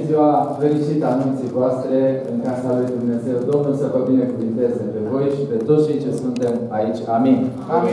ziua fericită a nunții voastre în casa lui Dumnezeu. Domnul să vă binecuvinteze pe voi și pe toți cei ce suntem aici. Amin. Amin.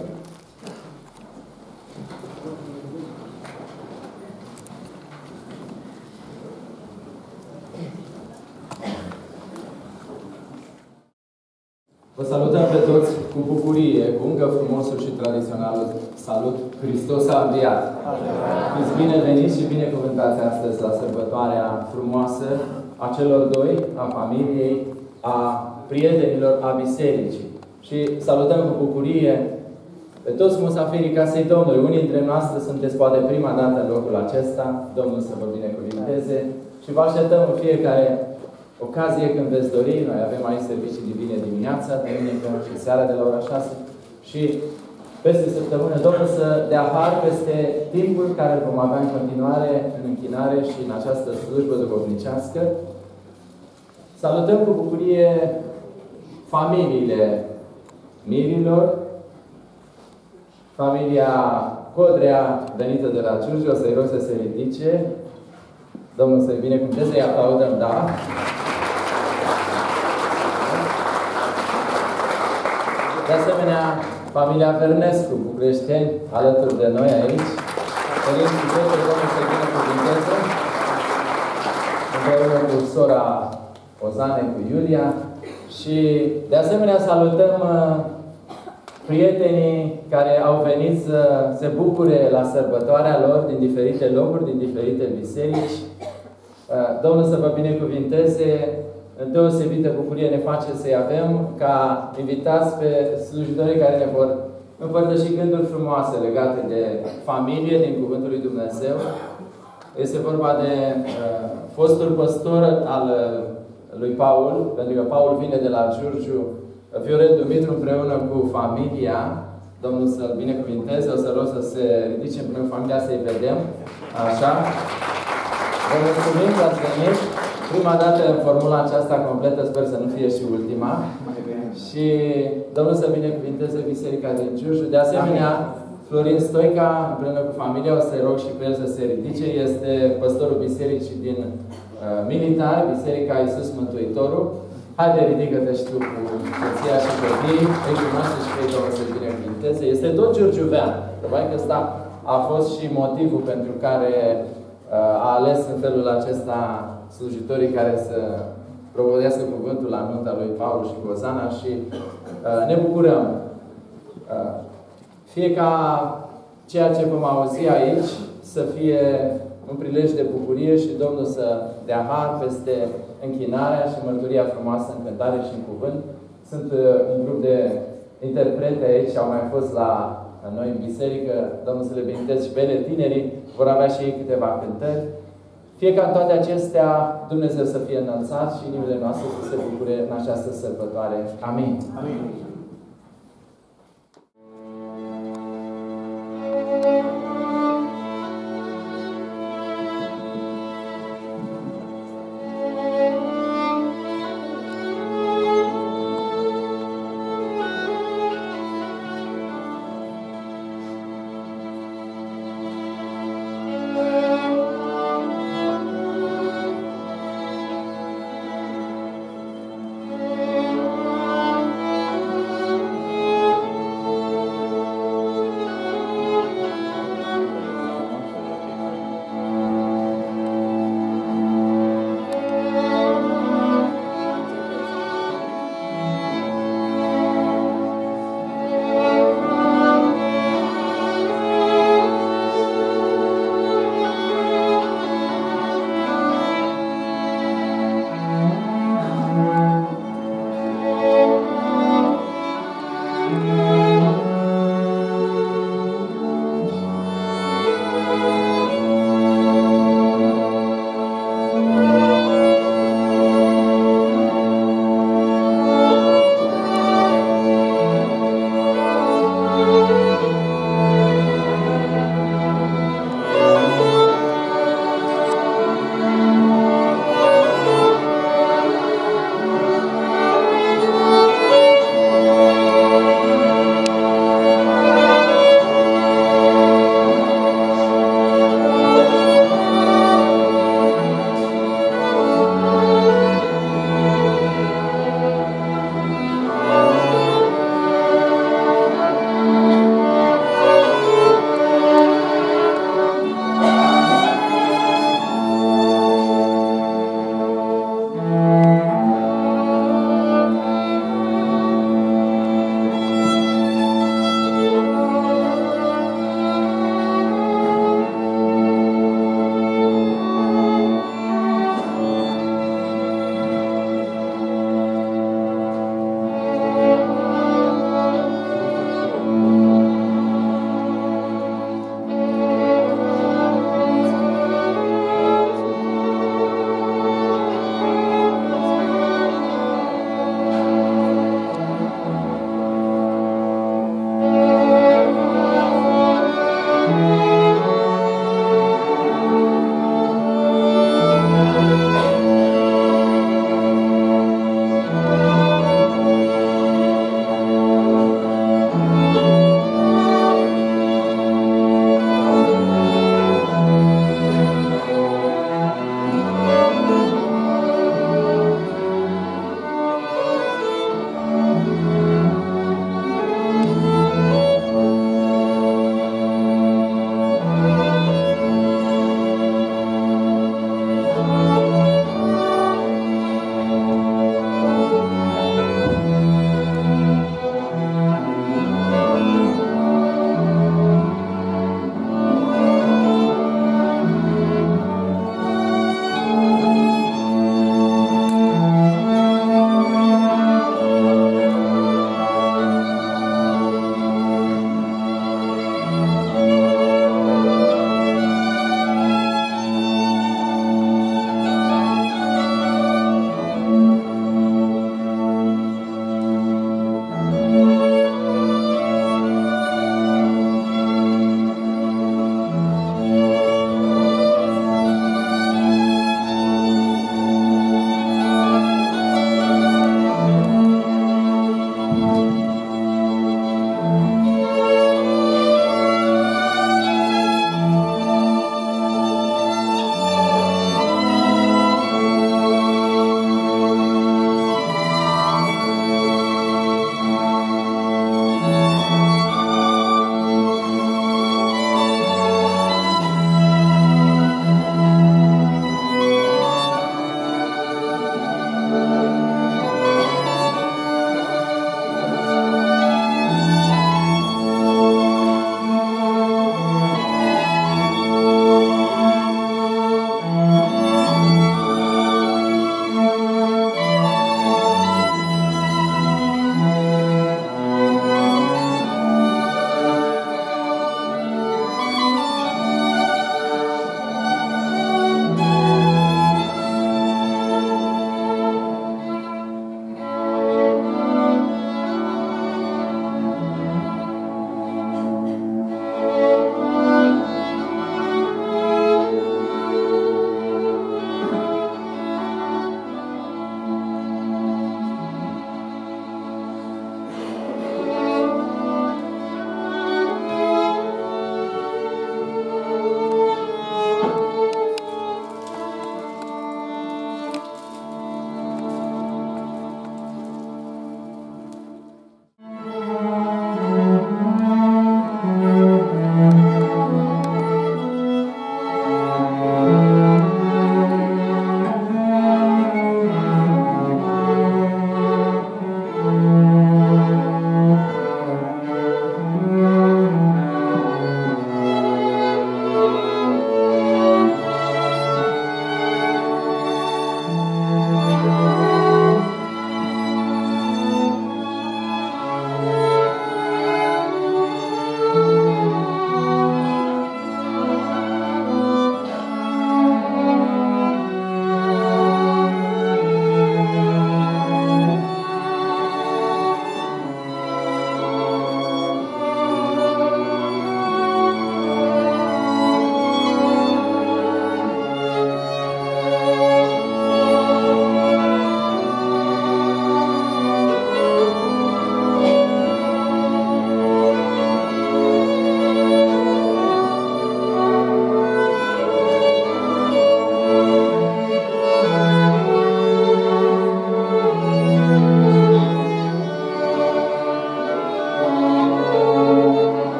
Vă salutăm pe toți cu bucurie, cu încă frumosul și tradiționalul salut. Hristos a înviat! Fiți bineveniți și binecuvântați astăzi la sărbătoarea frumoasă a celor doi, a familiei, a prietenilor, a bisericii. Și salutăm cu bucurie pe toți musafirii casei Domnului. Unii dintre noastre sunteți poate prima dată în locul acesta. Domnul să vă binecuvinteze și vă așteptăm în fiecare ocazie când veți dori. Noi avem aici servicii divine dimineața, duminică și seara de la ora 6 și peste săptămână Domnul să dea har peste timpul care îl vom avea în continuare în închinare și în această slujbă duhovnicească. Salutăm cu bucurie familiile mirilor, familia Codrea venită de la Giurgiu. O să-i rog să se ridice. Domnul să-i binecuvânteze, să-i aplaudăm, da? De asemenea, familia Vernescu, bucureșteni, alături de noi aici. Părinții și toate, Domnul să-i binecuvânteze. Împreună cu sora Ozane, cu Iulia. Și, de asemenea, salutăm prietenii care au venit să se bucure la sărbătoarea lor din diferite locuri, din diferite biserici. Domnul să vă binecuvinteze. În deosebită bucurie ne face să-i avem ca invitați pe slujitorii care ne vor împărtăși gânduri frumoase legate de familie, din Cuvântul lui Dumnezeu. Este vorba de fostul păstor al lui Paul, pentru că Paul vine de la Giurgiu, Viorel Dumitru împreună cu familia. Domnul să-l binecuvinteze. O să rog să se ridice împreună cu familia să-i vedem. Așa. Vă mulțumim că ați venit. Prima dată în formula aceasta completă, sper să nu fie și ultima. Și Domnul să binecuvinteze Biserica din Giurgiu. De asemenea, Florin Stoica, împreună cu familia, o să-i rog și pe el să se ridice. Este păstorul bisericii din Militar, Biserica Iisus Mântuitorul. Haide, ridică-te și tu cu soția și copiii, îi cunoaște și pe ei, Domnul să-i binecuvinteze. Este tot giurgiuvean. Probabil că ăsta a fost și motivul pentru care a ales în felul acesta slujitorii care să propovădească cuvântul la nunta lui Paul și cu Ozana și ne bucurăm. Fie ca ceea ce vom auzi aici să fie un prilej de bucurie și Domnul să dea har peste închinarea și mărturia frumoasă în cântare și în cuvânt. Sunt un grup de interprete aici, au mai fost la noi în biserică. Domnul să le binecuvânteze și pe ele. Tinerii vor avea și ei câteva cântări. Fie ca în toate acestea Dumnezeu să fie înălțat și inimile noastre să se bucure în această sărbătoare. Amin. Amin.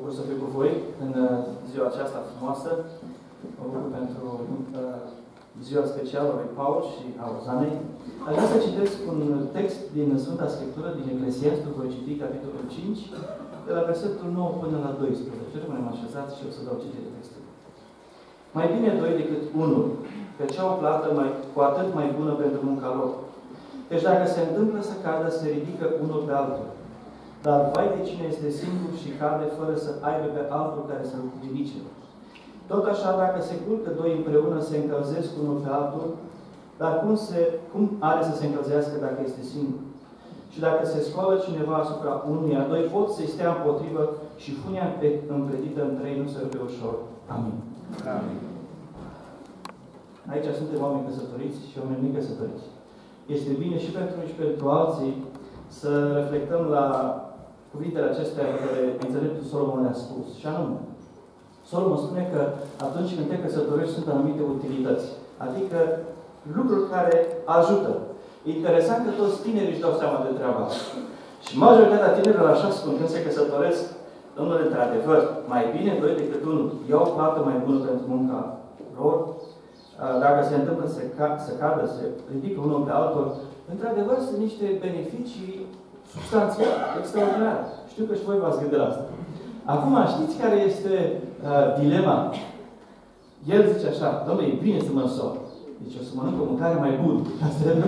bucur să fiu cu voi în ziua aceasta frumoasă. Mă bucur pentru ziua specială lui Paul și a Ozanei. Aș vrea să citesc un text din Sfânta Scriptură, din Eclesiastul, voi citi capitolul 5, de la versetul 9 până la 12. Rămânem așezați și o să dau citire textul. Mai bine doi decât unul, căci au o plată cu atât mai bună pentru munca lor. Deci dacă se întâmplă să cadă, se ridică unul pe altul. Dar vai de cine este singur și cade fără să aibă pe altul care să-l ridice. Tot așa, dacă se culcă doi împreună, se încălzesc unul pe altul, dar cum are să se încălzească dacă este singur? Și dacă se scoală cineva asupra unuia, doi pot să-i stea împotrivă și funia împletită în trei nu se rupe ușor. Amin. Amin. Aici suntem oameni căsătoriți și oameni necăsătoriți. Este bine și pentru noi și pentru alții să reflectăm la cuvintele acestea pe care înțeleptul Solomon le-a spus. Și anume, Solomon spune că atunci când te căsătorești sunt anumite utilități. Adică lucruri care ajută. Interesant că toți tinerii își dau seama de treaba asta. Și majoritatea tinerilor așa spun când se căsătoresc, domnule, într-adevăr, mai bine doi decât unul. Iau o plată mai bună pentru munca lor. Dacă se întâmplă să cadă, se ridică unul pe altul, într-adevăr sunt niște beneficii substanțiale, extraordinare. Știu că și voi v-ați gândit la asta. Acum, știți care este dilema? El zice așa, domnule, e bine să mă însor. Deci o să mănânc o mâncare mai bună. Asta e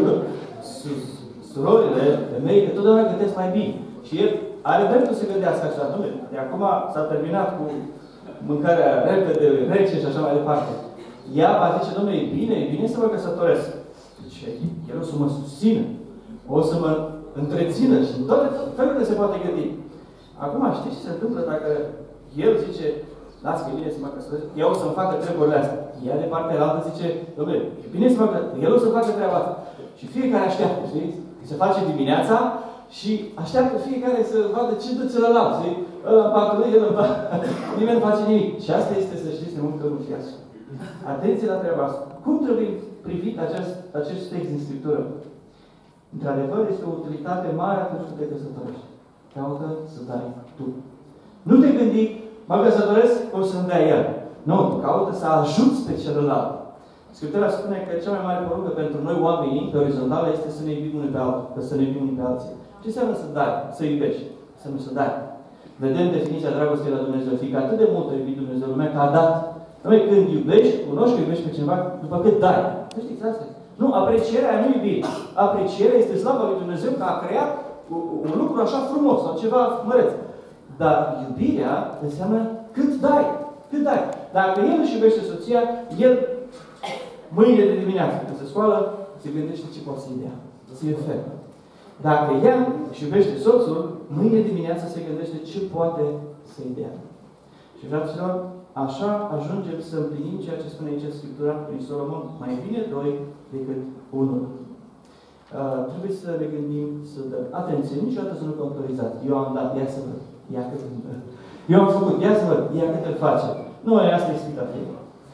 surorile, femeile, totdeauna gândesc mai bine. Și el are dreptul să gândească așa, domnule, de acum s-a terminat cu mâncarea repede, rece și așa mai departe. Ea va zice, domnule, e bine să mă căsătoresc. Deci, el o să mă susțină, o să mă întrețină și în toate felurile se poate gândi. Acum, știți ce se întâmplă dacă el zice, lasă că e bine să mă căsătoresc, eu o să-mi facă treburile astea. Ea de partea altă zice, domnule, e bine să mă căsătoresc, el o să facă treaba asta. Și fiecare așteaptă, știți? Se face dimineața și așteaptă fiecare să vadă ce dă celălalt, știi? Ăla în patul lui, el în patul. Nimeni nu face nimic. Și asta este, să știți, de muncă nu fiască. Atenție la treaba asta. Cum trebuie privit acest text din Scriptură? Într-adevăr, este o utilitate mare atunci când te căsătorești. Caută să dai tu. Nu te gândi, mă căsătoresc, o să-mi dea el. Nu, caută să ajuți pe celălalt. Scriptura spune că cea mai mare poruncă pentru noi oamenii, pe orizontală, este să ne iubim unii pe alții. Să ne iubim unii pe alții. Ce înseamnă să dai? Să iubești. Să nu să dai. Vedem definiția dragostei la Dumnezeu. Fiindcă atât de mult a iubit Dumnezeu lumea că a dat. Noi când iubești, cunoști că iubești pe cineva după cât dai. Nu știți asta? Nu, aprecierea nu iubire. Aprecierea este slava lui Dumnezeu că a creat un lucru așa frumos sau ceva măreț. Dar iubirea înseamnă cât dai. Cât dai. Dacă el își iubește soția, el mâine de dimineață, când se scoală, se gândește ce poate să-i dea. Să-i oferă. Dacă el își iubește soțul, mâine dimineață se gândește ce poate să-i dea. Și fraților, așa ajungem să împlinim ceea ce spune aici Scriptura prin Solomon, mai bine doi decât unul. Trebuie să ne gândim, să dăm atenție, niciodată să nu controlizați. Eu am dat, ia să văd, ia cât îmi dă. Eu am făcut, ia să văd, ia cât îl face. Nu, asta e explicativ.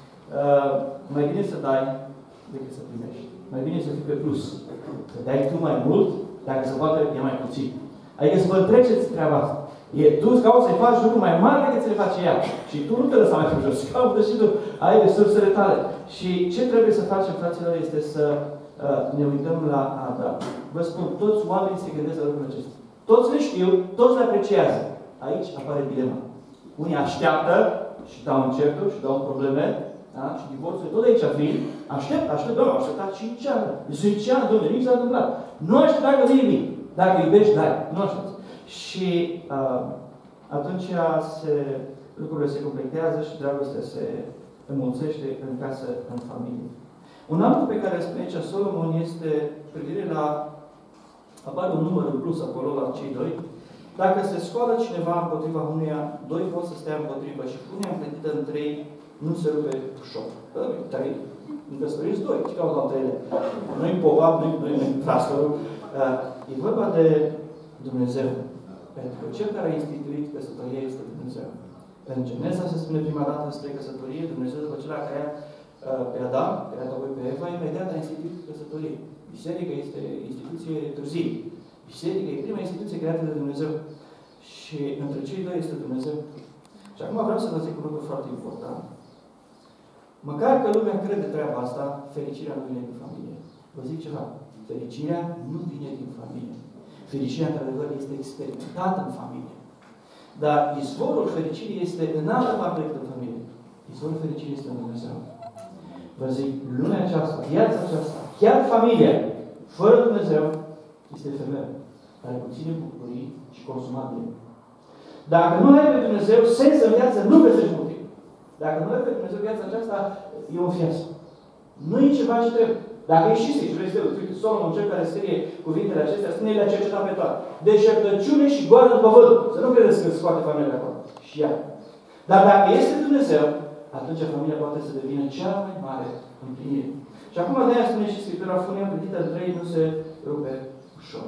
Mai bine să dai decât să primești. Mai bine să fii pe plus. Să dai tu mai mult, dacă se poate, e mai puțin. Adică să vă întreceți treaba asta. Tu cauți să-i faci lucruri mai mari decât să le face ea. Și tu nu te lăsa mai jos. Caută și tu. Ai resursele tale. Și ce trebuie să facem, fraților, este să ne uităm la Adam. Vă spun, toți oamenii se gândesc la lucrurile acestea. Toți le știu, toți le apreciază. Aici apare dilema. Unii așteaptă și dau încercuri și dau probleme. Da? Și divorțul tot de aici vin. Aștept, doamne, așteptat 5 ani. 10 ani, domnule, nici s-a întâmplat. Nu aștept dacă nu iubi. Dacă iubești, dai. Nu aștept. Și atunci lucrurile se completează și dragostea se înmulțește în casă, în familie. Un alt lucru pe care îl spune aici Solomon este privire la, apare un număr în plus acolo la cei doi, dacă se scoală cineva împotriva unuia, doi pot să stea împotrivă și funia împletită în trei nu se rupe ușor. Trei, încăsătoriți doi, ce caută altă ele? Nu-i popa, nu-i frastorul. E vorba de Dumnezeu. Pentru că Cel care a instituit căsătoria este Dumnezeu. În Geneza se spune prima dată despre căsătorie, Dumnezeu după ce l-a creat pe Adam, creat apoi pe Eva, imediat a instituit căsătorie. Biserica este instituție târzie. Biserica e prima instituție creată de Dumnezeu. Și între cei doi este Dumnezeu. Și acum vreau să vă zic un lucru foarte important. Măcar că lumea crede treaba asta, fericirea nu vine din familie. Vă zic ceva. Fericirea nu vine din familie. Fericirea, într-adevăr, este experimentată în familie. Dar izvorul fericirii este în altă parte decât în familie. Izvorul fericirii este în Dumnezeu. Vă zic, lumea aceasta, viața aceasta, chiar familia, fără Dumnezeu, este efemeră, care conține bucurii și consumat bine. Dacă nu ai pe Dumnezeu, sens în viață, nu găsești motiv. Dacă nu ai pe Dumnezeu, viața aceasta e un fiasco. Nu e ceva ce trebuie. Dacă e și zici, vrei să uite, Solomon, cel care scrie cuvintele acestea, spune, le-a cercetat pe toate. Deșertăciune și goară după vânt. Să nu credeți că scoate familia de acolo. Și ea. Dar dacă este Dumnezeu, atunci familia poate să devină cea mai mare împlinire. Și acum de-aia spune și Scriptura, funia plătită în trei nu se rupe ușor.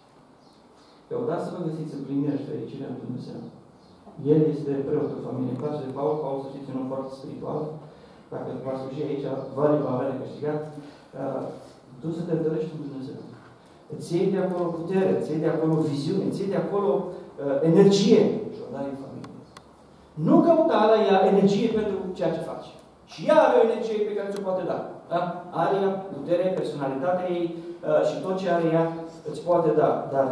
Căutați să vă găsiți împlinirea și fericirea în Dumnezeu. El este preotul familiei. Îmi place de Paul. Paul, să știți, un om foarte spiritual. Dacă va sluji aici, vale va avea de câștigat. Tu să te întâlnești cu Dumnezeu. Îți iei de acolo putere, îți iei de acolo viziune, îți iei de acolo energie și o dai în familie. Nu căuta la ea energie pentru ceea ce faci. Și ea are o energie pe care ți-o poate da. Da? Are ea putere, personalitatea ei și tot ce are ea îți poate da. Dar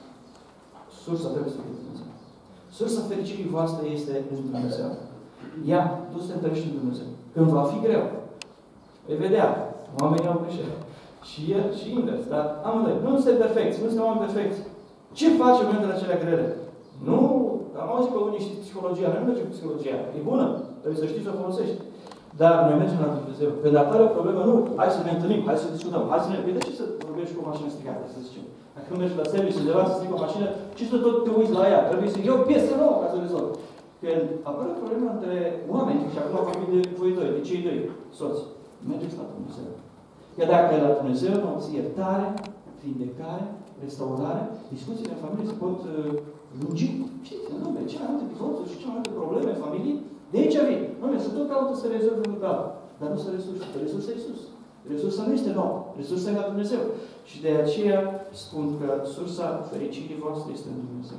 sursa trebuie să fie Dumnezeu. Sursa fericirii voastre este în Dumnezeu. Ea, tu să te întâlnești în Dumnezeu. Când va fi greu, vei vedea, oamenii au greșeli. Și el, și invers, dar amândoi. Nu suntem perfecți, nu suntem oameni perfecți. Ce faci în momentele acelea grele? Nu, am auzit pe unii știți psihologia, noi nu mergem cu psihologia. E bună, trebuie să știi să o folosești. Dar noi mergem la Dumnezeu. Când apare o problemă, nu, hai să ne întâlnim, hai să discutăm, hai să ne... De ce să vorbești cu o mașină strigată, să zicem? Dacă mergi la serviciu undeva să strică o mașină, ce să tot te uiți la ea? Trebuie să iei o piesă nouă ca să rezolvi. Când apare o problemă între oameni, și acum vorbim de voi doi, de cei doi soți, mergeți la Dumnezeu. Iar dacă la Dumnezeu nu obții iertare, vindecare, restaurare, discuțiile în familie se pot lungi. Știți, în lume, cele mai multe divorțuri și cele mai multe probleme în familie, de aici vin. Oameni, să tot caută să rezolve unul pe altul. Dar nu să resurse. Resursa e sus. Resursa nu este nouă. Resursa e la Dumnezeu. Și de aceea spun că sursa fericirii voastre este în Dumnezeu.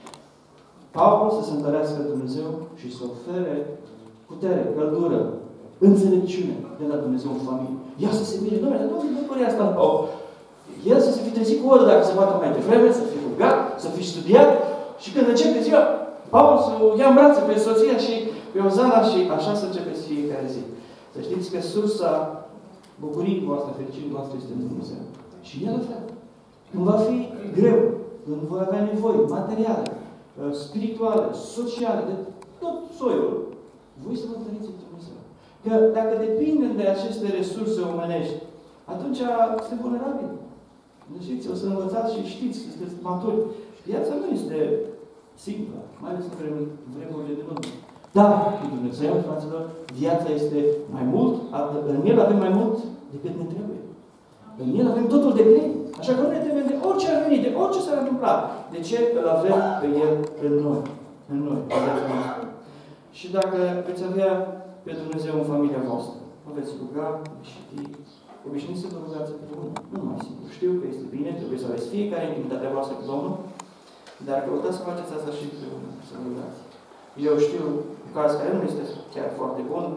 Paul să se întărească Dumnezeu și să ofere putere, căldură, înțelepciune de la Dumnezeu în familie. Ea să se mire, Doamne, nu părea asta în Paul. El să se fi trezit cu oră dacă se poate mai devreme, să fi rugat, să fi studiat și când începe ziua, Paul să ia în brațe pe soția și pe Ozana și așa să începeți fiecare zi. Să știți că sursa bucuriei voastre, fericirii voastre este în Dumnezeu. Și el la fel. Când va fi greu, când vor avea nevoi materiale, spirituale, sociale, de tot soiul, voi să vă întâlniți în Dumnezeu. Că dacă depindem de aceste resurse omenești, atunci suntem vulnerabili. Știți, o să învățați și știți, sunteți maturi. Viața nu este simplă, mai ales în vremurile de lume. Dar, cu Dumnezeu, fraților, viața este mai mult, în El avem mai mult decât ne trebuie. În El avem totul de plin. Așa că nu ne trebuie de orice ar veni, de orice s-ar întâmpla. De ce îl avem pe El în noi? În noi, în viața noastră. Și dacă veți avea pe Dumnezeu în familia voastră, vă veți ruga, veți ști, obișnuiți să vă rugați pe Domnul. Nu mai simplu. Știu că este bine, trebuie să aveți fiecare intimitatea voastră cu Domnul, dar căutați să faceți asta și împreună, să vă rugați. Eu știu un caz care nu este chiar foarte bun.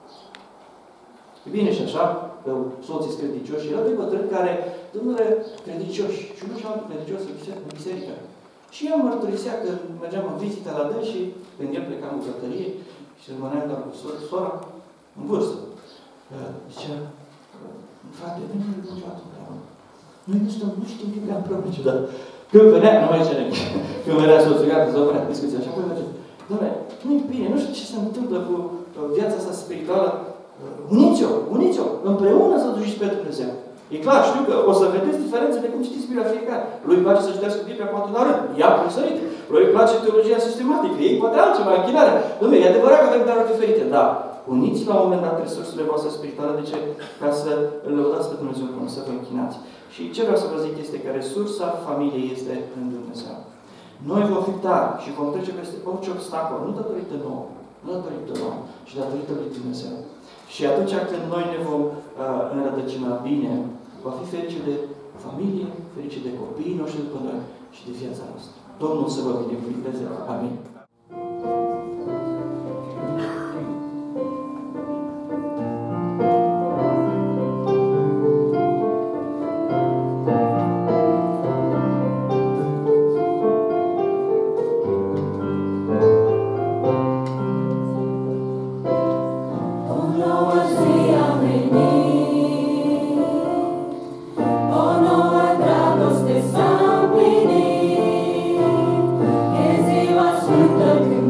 E bine și așa, că soții sunt credincioși. Erau doi bătrâni care, domnule, credincioși, și unul și altul credincios în biserică. Și eu mărturisea că mergeam în vizită la dâns și când el pleca în bucătărie și se rămânea doar cu sora, în vârstă. Zicea, frate, nu ne ducem niciodată împreună. Noi nu știm că prea împreună niciodată. Când venea, nu mai zicea când venea soțul, gata, să oprea discuția așa, apoi merge. Doamne, nu-i bine, nu știu ce se întâmplă cu viața asta spirituală. Uniți-o, împreună să duceți pe Dumnezeu. E clar, știu că o să vedeți diferențe de cum citiți Biblia fiecare. Lui place să citească Biblia poate la rând. Ea presărit. Lui place teologia sistematică. Ei poate altceva, închinarea. Dom'le, e adevărat că avem daruri diferite, dar uniți la un moment dat resursele voastre spirituale, de ce? Ca să îl lăudați pe Dumnezeu până să vă închinați. Și ce vreau să vă zic este că resursa familiei este în Dumnezeu. Noi vom fi tari și vom trece peste orice obstacol, nu datorită nouă, nu datorită nouă, ci datorită lui Dumnezeu. Și atunci când noi ne vom înrădăcina bine, va fi ferice de familie, ferice de copiii noștri după noi și de viața noastră. Domnul să vă binecuvânteze. Amin.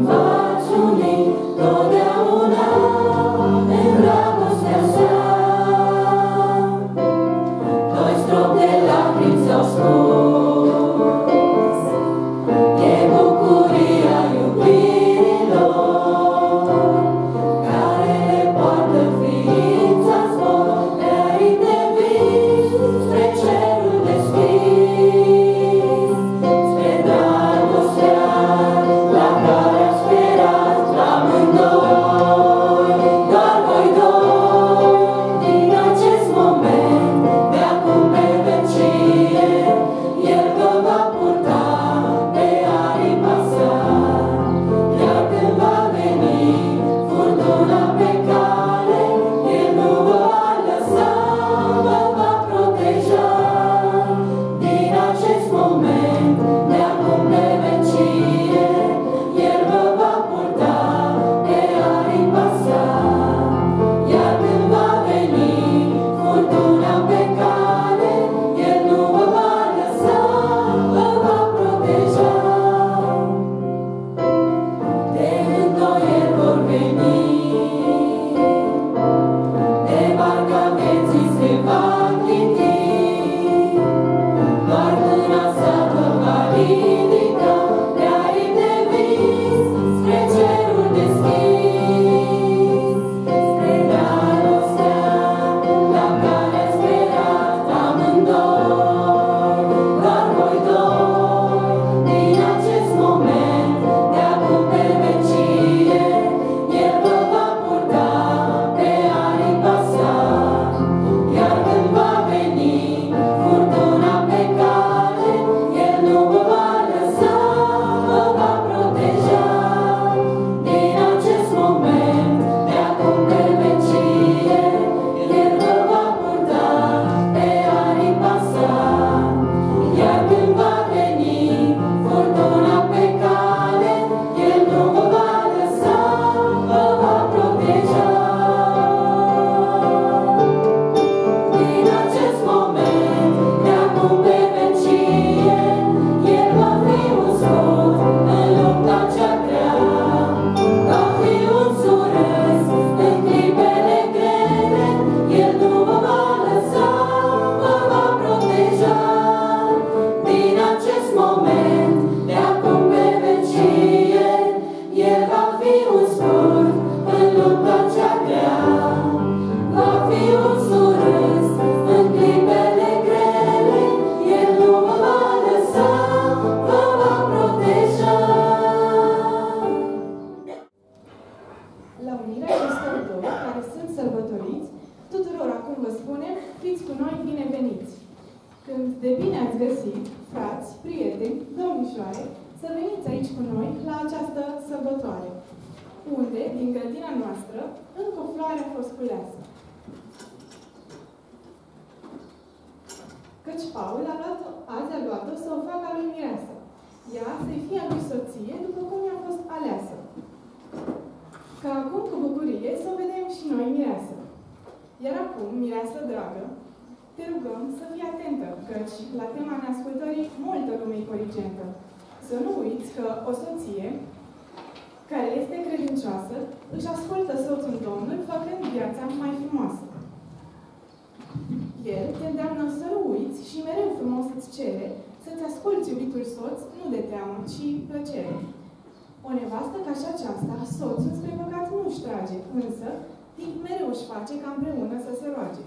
O nevastă ca și aceasta, soțul spre păcat nu-și trage, însă timp mereu își face ca împreună să se roage.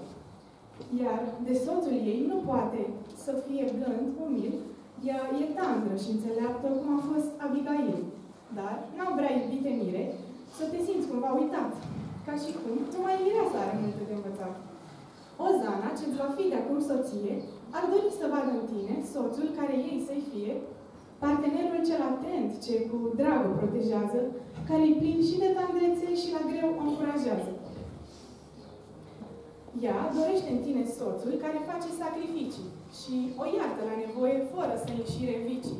Iar de soțul ei nu poate să fie blând, umil, ea e tandră și înțeleaptă cum a fost Abigail. Dar n-am vrea, iubite mire, să te simți cumva uitat, ca și cum numai mireasa are multe de învățat. Ozana, ce-ți va fi de acum soție, ar dori să vadă în tine soțul care ei să-i fie, partenerul cel atent, ce cu drag o protejează, care-i plin și de tandrețe și la greu o încurajează. Ea dorește în tine soțul care face sacrificii și o iartă la nevoie fără să înșire vicii.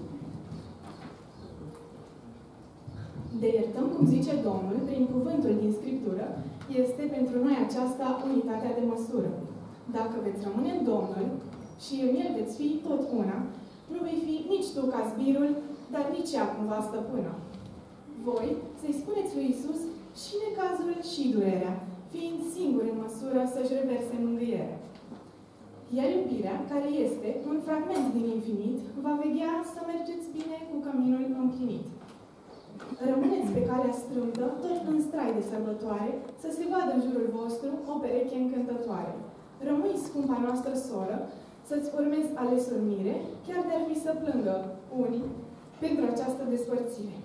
De iertăm, cum zice Domnul, prin cuvântul din Scriptură, este pentru noi aceasta unitatea de măsură. Dacă veți rămâne în Domnul și în El veți fi tot una, nu vei fi nici tu ca zbirul, dar nici ea cumva stăpână. Voi să-i spuneți lui Iisus și necazul și durerea, fiind singur în măsură să-și reverse mângâierea. Iar iubirea, care este un fragment din infinit, va veghea să mergeți bine cu căminul împlinit. Rămâneți pe calea strâmtă, tot în strai de sărbătoare, să se vadă în jurul vostru o pereche încântătoare. Rămâi, scumpa noastră soră, să-ți urmezi alesul mire, chiar de-ar fi să plângă unii pentru această despărțire.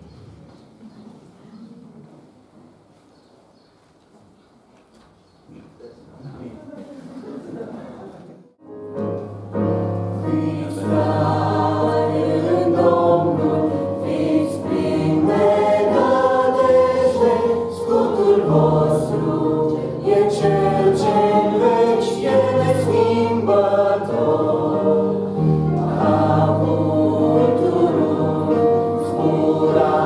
Pura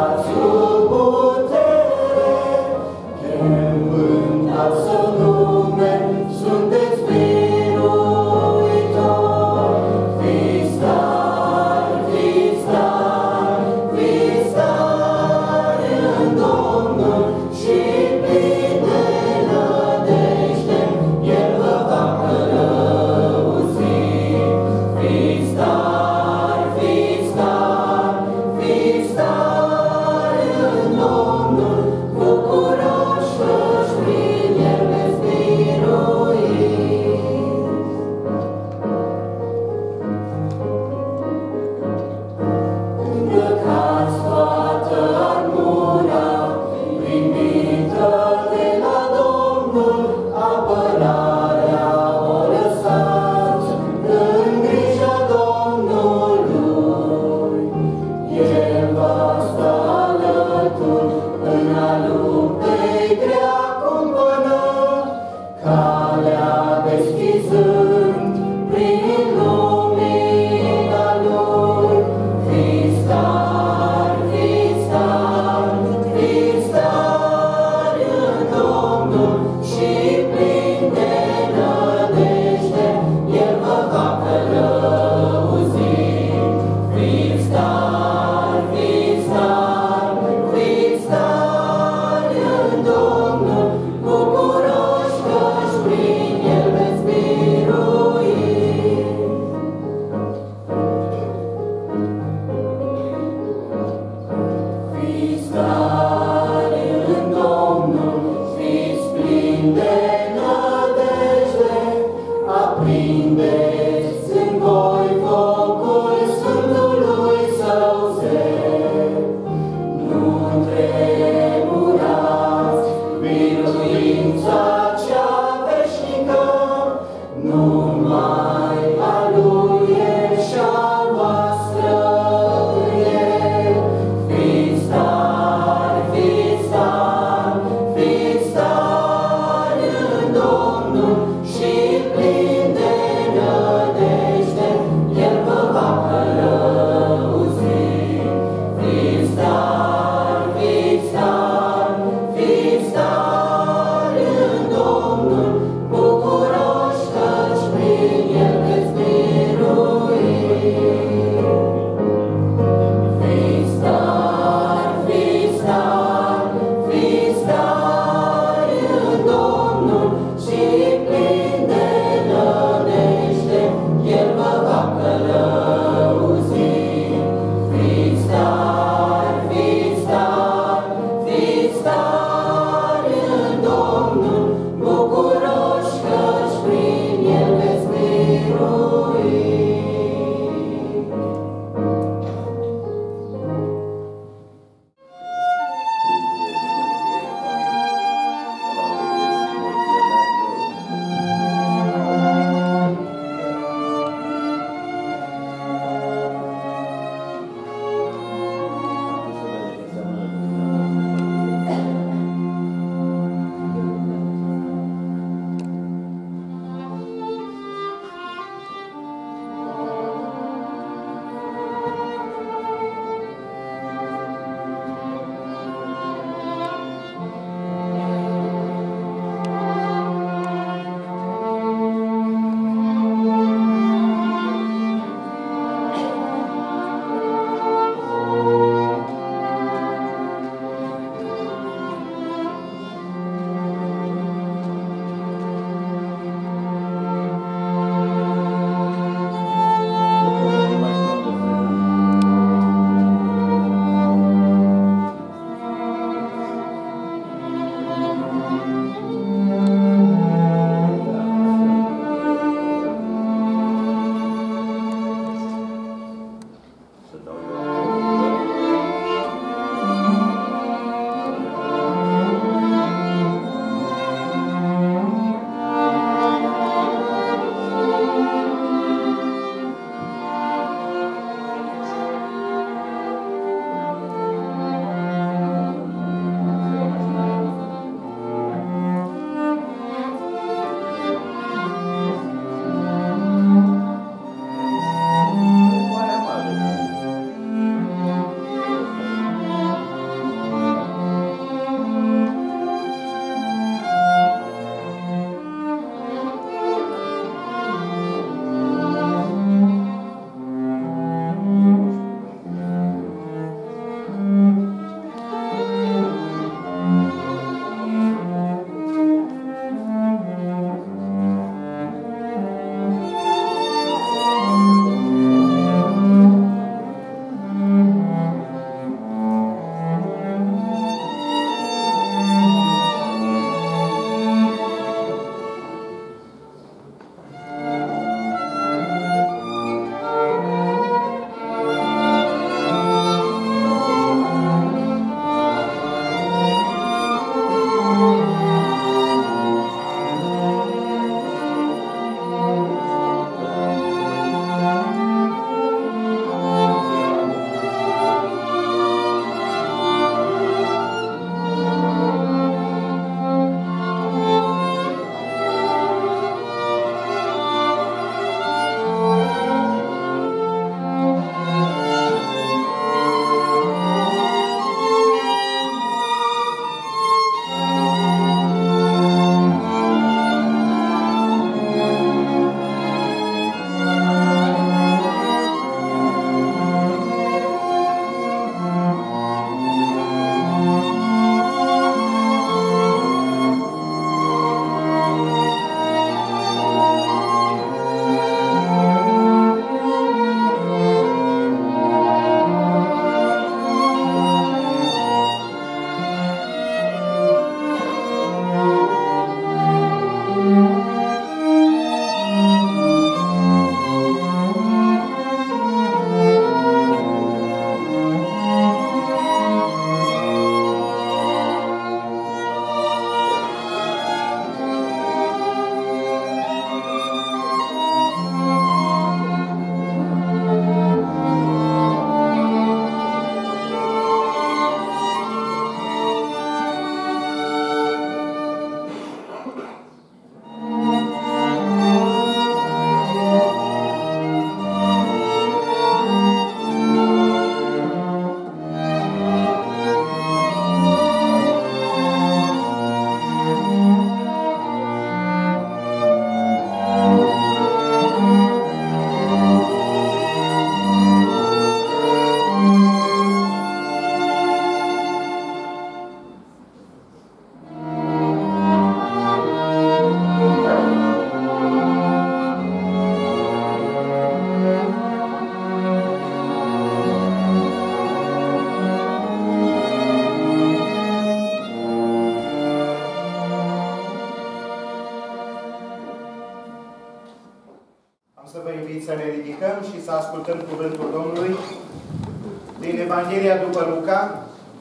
să ne ridicăm și să ascultăm cuvântul Domnului din Evanghelia după Luca.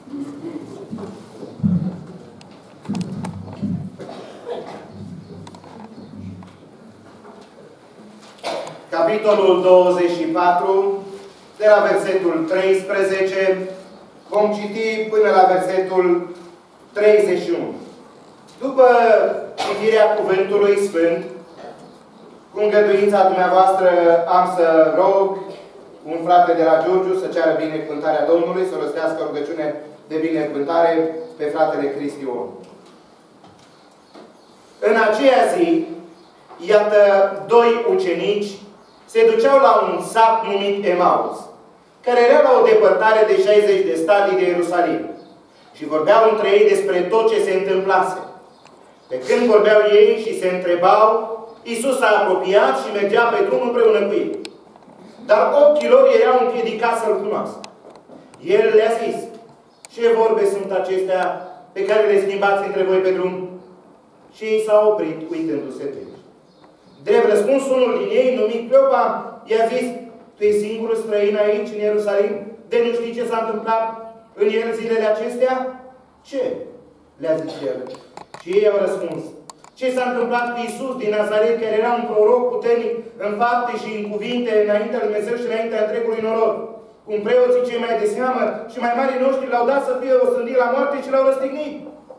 Capitolul 24, de la versetul 13, vom citi până la versetul 31. După citirea Cuvântului Sfânt, cu îngăduința dumneavoastră, am să rog un frate de la Giurgiu să ceară binecuvântarea Domnului, să rostească o rugăciune de binecuvântare pe fratele Cristian. În aceea zi, iată, doi ucenici se duceau la un sat numit Emaus, care era la o depărtare de 60 de stadii de Ierusalim. Și vorbeau între ei despre tot ce se întâmplase. Pe când vorbeau ei și se întrebau, Iisus s-a apropiat și mergea pe drum împreună cu ei. Dar ochii lor erau împiedicați să-L cunoască. El le-a zis, ce vorbe sunt acestea pe care le schimbați între voi pe drum? Și ei s-au oprit, uitându-se pe ei. Drept răspuns, unul din ei, numit Cleopa, i-a zis, tu ești singurul străin aici, în Ierusalim? De nu știi ce s-a întâmplat în el zilele acestea? Ce? Le-a zis el. Și ei au răspuns, ce s-a întâmplat cu Iisus din Nazaret, care era un proroc puternic în fapte și în cuvinte înaintea lui Dumnezeu și înaintea întregului norod. Cum preoții cei mai de seamă și mai mari noștri l-au dat să fie osândit la moarte și l-au răstignit.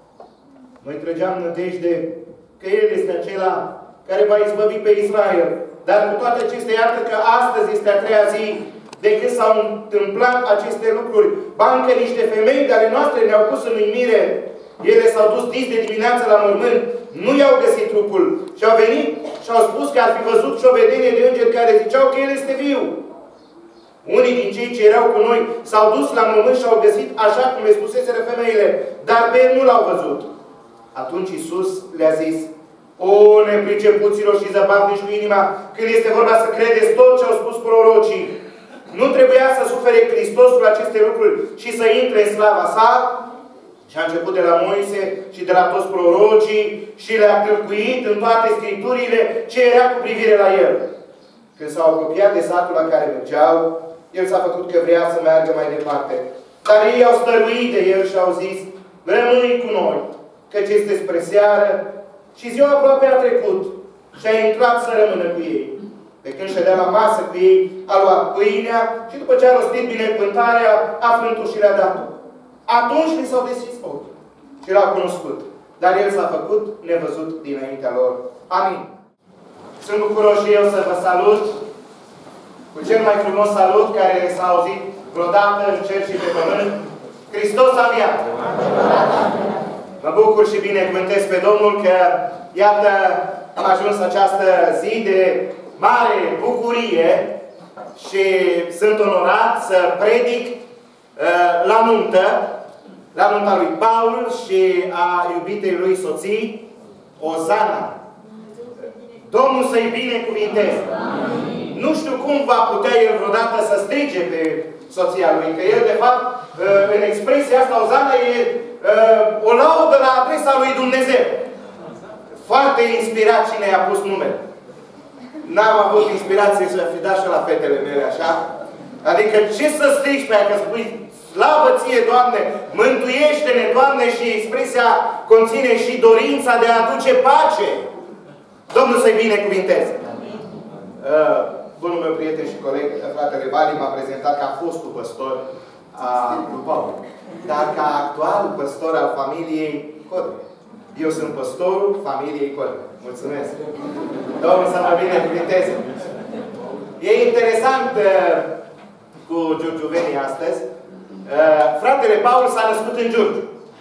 Noi trăgeam nădejde că El este acela care va izbăvi pe Israel. Dar cu toate acestea, iată că astăzi este a treia zi de când s-au întâmplat aceste lucruri. Ba încă niște femei de ale noastre ne-au pus în uimire. Ele s-au dus dis de dimineață la mormânt, nu i-au găsit trupul și au venit și au spus că ar fi văzut și o vedenie de îngeri care ziceau că El este viu. Unii din cei ce erau cu noi s-au dus la mormânt și au găsit așa cum le spuseseră femeile, dar pe El nu l-au văzut. Atunci Iisus le-a zis, o, nepricepuților și zăbavnici cu inima, când este vorba să credeți tot ce au spus prorocii. Nu trebuia să sufere Hristosul aceste lucruri și să intre în slava sa? Și a început de la Moise și de la toți prorocii și le-a tâlcuit în toate Scripturile ce era cu privire la El. Când s-au apropiat de satul la care mergeau, El s-a făcut că vrea să meargă mai departe. Dar ei au stăruit de El și au zis, rămâi cu noi, căci este spre seară și ziua aproape a trecut și a intrat să rămână cu ei. Pe când ședea la masă cu ei, a luat pâinea și după ce a rostit binecuvântarea, a frânt-o și le-a dat-o. Atunci li s-au deschis ochii și l-au cunoscut. Dar El s-a făcut nevăzut dinaintea lor. Amin. Sunt bucuros și eu să vă salut cu cel mai frumos salut care s-a auzit vreodată în cer și pe pământ. Hristos a înviat! Mă bucur și binecuvântez pe Domnul că, iată, am ajuns această zi de mare bucurie și sunt onorat să predic la nunta lui Paul și a iubitei lui soții, Ozana. Domnul să-i binecuvinteze. Nu știu cum va putea el vreodată să strige pe soția lui, că el, de fapt, în expresia asta, Ozana e o laudă la adresa lui Dumnezeu. Foarte inspirat cine i-a pus numele. N-am avut inspirație să fi dat și la fetele mele, așa? Adică ce să strigi pe aia, că spui slavă ție, Doamne, mântuiește-ne, Doamne, și expresia conține și dorința de a aduce pace. Domnul să-i binecuvinteze. Bunul meu prieten și coleg, fratele Vali, m-a prezentat ca fostul păstor lui Paul, dar ca actual păstor al familiei Codre. Eu sunt păstorul familiei Codre. Mulțumesc! Domnul să mă binecuvinteze! E interesant cu giurgiuvenii astăzi. Fratele Paul s-a născut în Giurgiu.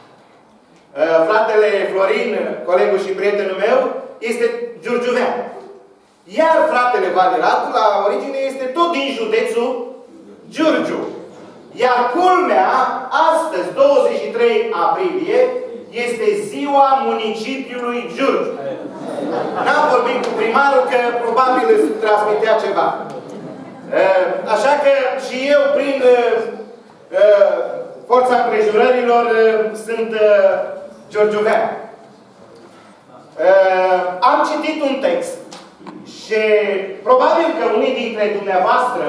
Fratele Florin, colegul și prietenul meu, este giurgiuvean. Iar fratele Valeratul, la origine, este tot din județul Giurgiu. Iar culmea, astăzi, 23 aprilie, este ziua municipiului Giurgiu. N-am vorbit cu primarul că probabil îți transmitea ceva. Așa că și eu, prin forța împrejurărilor, sunt giurgiuvean. Am citit un text Și probabil că unii dintre dumneavoastră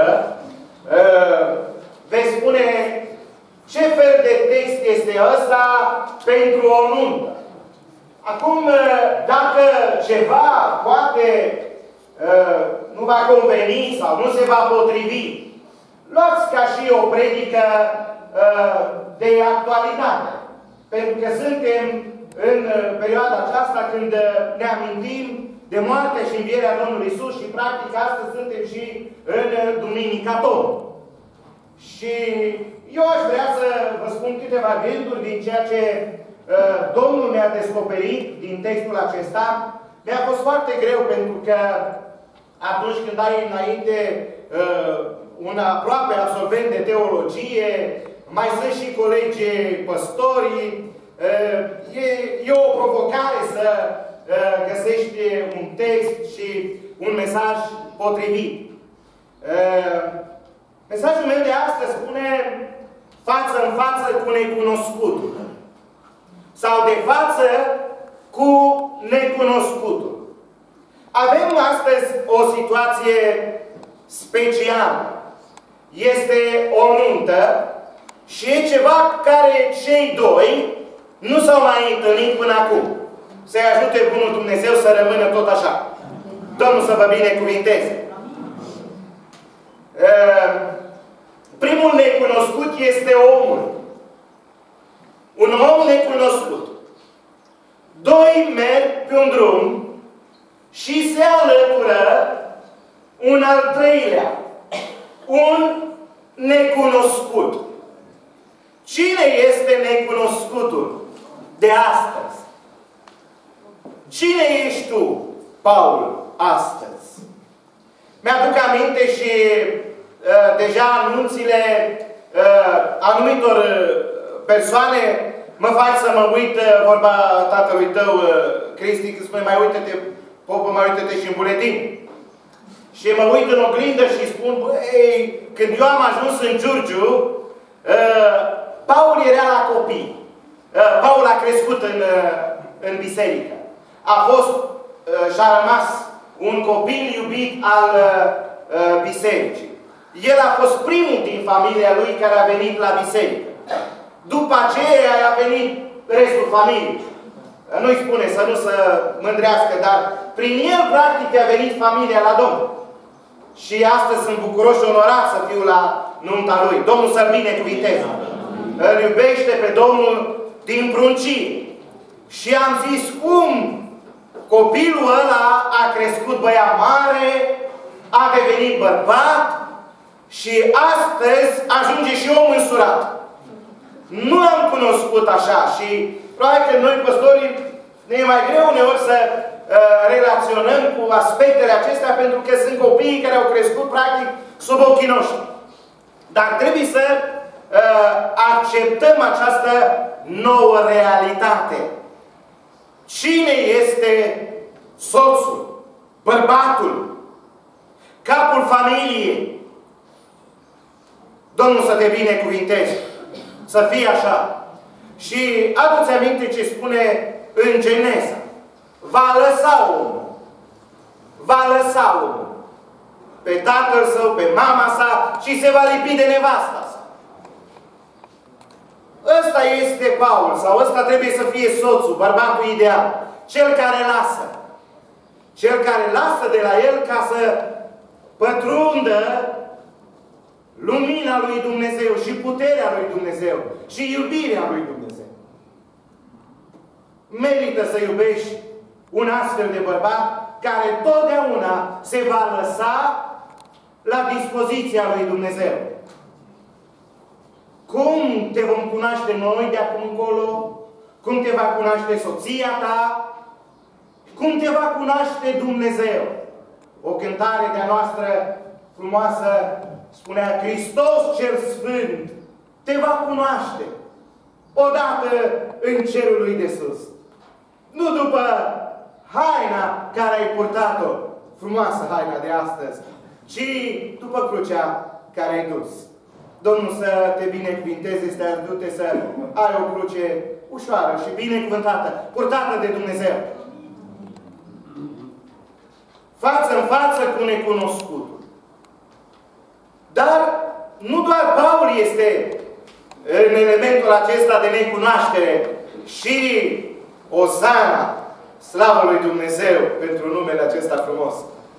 veți spune ce fel de text este ăsta pentru o nuntă. Acum, dacă ceva poate nu va conveni sau nu se va potrivi, luați ca și o predică de actualitate. Pentru că suntem în perioada aceasta când ne amintim de moartea și învierea Domnului Iisus și practic astăzi suntem și în Duminica Domnului. Și eu aș vrea să vă spun câteva gânduri din ceea ce Domnul mi-a descoperit din textul acesta. Mi-a fost foarte greu pentru că atunci când ai înainte un aproape absolvent de teologie, mai sunt și colegi păstori, e o provocare să găsești un text și un mesaj potrivit. Mesajul meu de astăzi spune față în față cu necunoscutul. Sau de față cu necunoscutul. Avem astăzi o situație specială. Este o nuntă și e ceva care cei doi nu s-au mai întâlnit până acum. Să-i ajute Bunul Dumnezeu să rămână tot așa. Domnul să vă binecuvinteze. Primul necunoscut este omul. Un om necunoscut. Doi merg pe un drum și se alătură un al treilea. Un necunoscut. Cine este necunoscutul de astăzi? Cine ești tu, Paul, astăzi? Mi-aduc aminte și deja anunțile anumitor persoane mă fac să mă uit, vorba tatălui tău, Cristi, când spune, mai uite-te, popă, mai uite-te și în buletin. Și mă uit în oglindă și spun, băi, când eu am ajuns în Giurgiu, Paul era la copii. Paul a crescut în biserică. A fost și-a rămas un copil iubit al bisericii. El a fost primul din familia lui care a venit la biserică. După aceea a venit restul familiei. Nu-i spune să nu se mândrească, dar prin el, practic, a venit familia la Domnul. Și astăzi sunt bucuros și onorat să fiu la nunta lui. Domnul să-l binecuvinteze. Îl iubește pe Domnul din pruncie. Și am zis, cum copilul ăla a crescut băiat mare, a devenit bărbat și astăzi ajunge și om însurat. Nu l-am cunoscut așa și probabil că noi, păstorii, ne e mai greu uneori să relaționăm cu aspectele acestea pentru că sunt copiii care au crescut practic sub ochii noștri. Dar trebuie să acceptăm această nouă realitate. Cine este soțul, bărbatul, capul familiei? Domnul să te binecuvinteze. Să fie așa. Și adu-ți aminte ce spune în Geneza. Va lăsa omul. Va lăsa omul pe tatăl său, pe mama sa și se va lipi de nevasta sa. Ăsta este Paul, sau ăsta trebuie să fie soțul, bărbatul ideal. Cel care lasă. Cel care lasă de la el ca să pătrundă lumina lui Dumnezeu și puterea lui Dumnezeu și iubirea lui Dumnezeu. Merită să iubești un astfel de bărbat care totdeauna se va lăsa la dispoziția lui Dumnezeu. Cum te vom cunoaște noi de acum încolo? Cum te va cunoaște soția ta? Cum te va cunoaște Dumnezeu? O cântare de-a noastră frumoasă spunea, Hristos cel Sfânt te va cunoaște odată în cerul lui de sus. Nu după haina care ai purtat-o, frumoasă haina de astăzi, ci după crucea care ai dus. Domnul să te binecuvinteze, să te ajute să ai o cruce ușoară și binecuvântată, purtată de Dumnezeu. față în față cu necunoscutul. Dar nu doar Paul este în elementul acesta de necunoaștere, și Osana, slavă lui Dumnezeu pentru numele acesta frumos.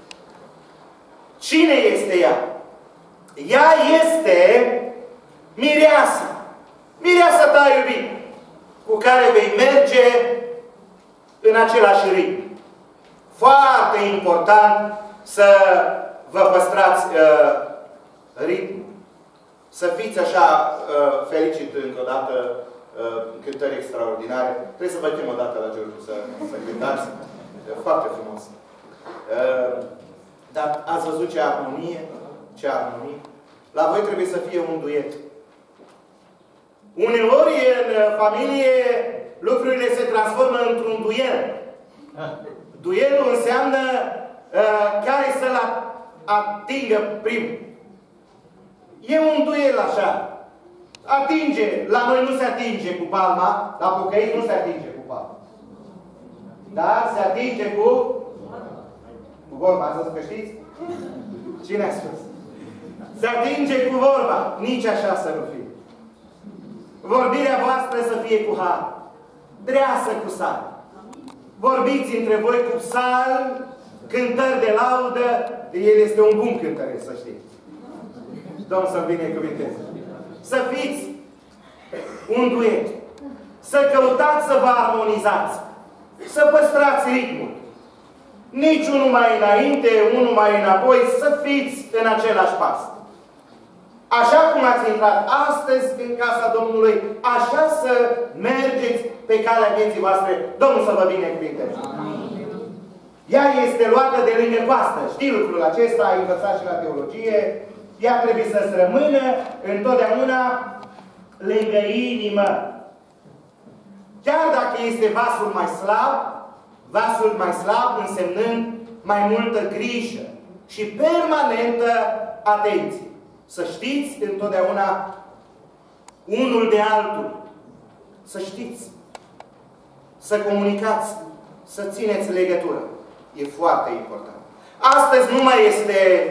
Cine este ea? Ea este mireasa. Mireasa ta, iubit, cu care vei merge în același ritm. Foarte important să vă păstrați ritmul. Să fiți așa, felicit încă o dată, cântări extraordinare. Trebuie să vă chem o dată la Giurgiu să cântați. Foarte frumos. Dar ați văzut ce armonie? Ce armonie? La voi trebuie să fie un duet. Uneori în familie lucrurile se transformă într-un duel. Duelul înseamnă care să-l atingă primul. E un duel așa. Atinge. La noi nu se atinge cu palma. La pocăiți nu se atinge cu palma. Dar se atinge cu vorba. Asta să știți? Cine a spus? Se atinge cu vorba. Nici așa să nu fie. Vorbirea voastră să fie cu har. Dreasă cu sal. Vorbiți între voi cu psalm, cântări de laudă. El este un bun cântăreț, să știți. Domnul să-l binecuvinteze. Să fiți un duet. Să căutați să vă armonizați. Să păstrați ritmul. Nici unul mai înainte, unul mai înapoi, să fiți în același pas. Așa cum ați intrat astăzi în casa Domnului, așa să mergeți pe calea vieții voastre. Domnul să vă binecuvinteze. Ea este luată de lângă coastă. Știi lucrul acesta, ai învățat și la teologie. Ea trebuie să-ți rămână întotdeauna lângă inimă. Chiar dacă este vasul mai slab însemnând mai multă grijă și permanentă atenție. Să știți întotdeauna unul de altul. Să știți. Să comunicați. Să țineți legătură. E foarte important. Astăzi nu mai este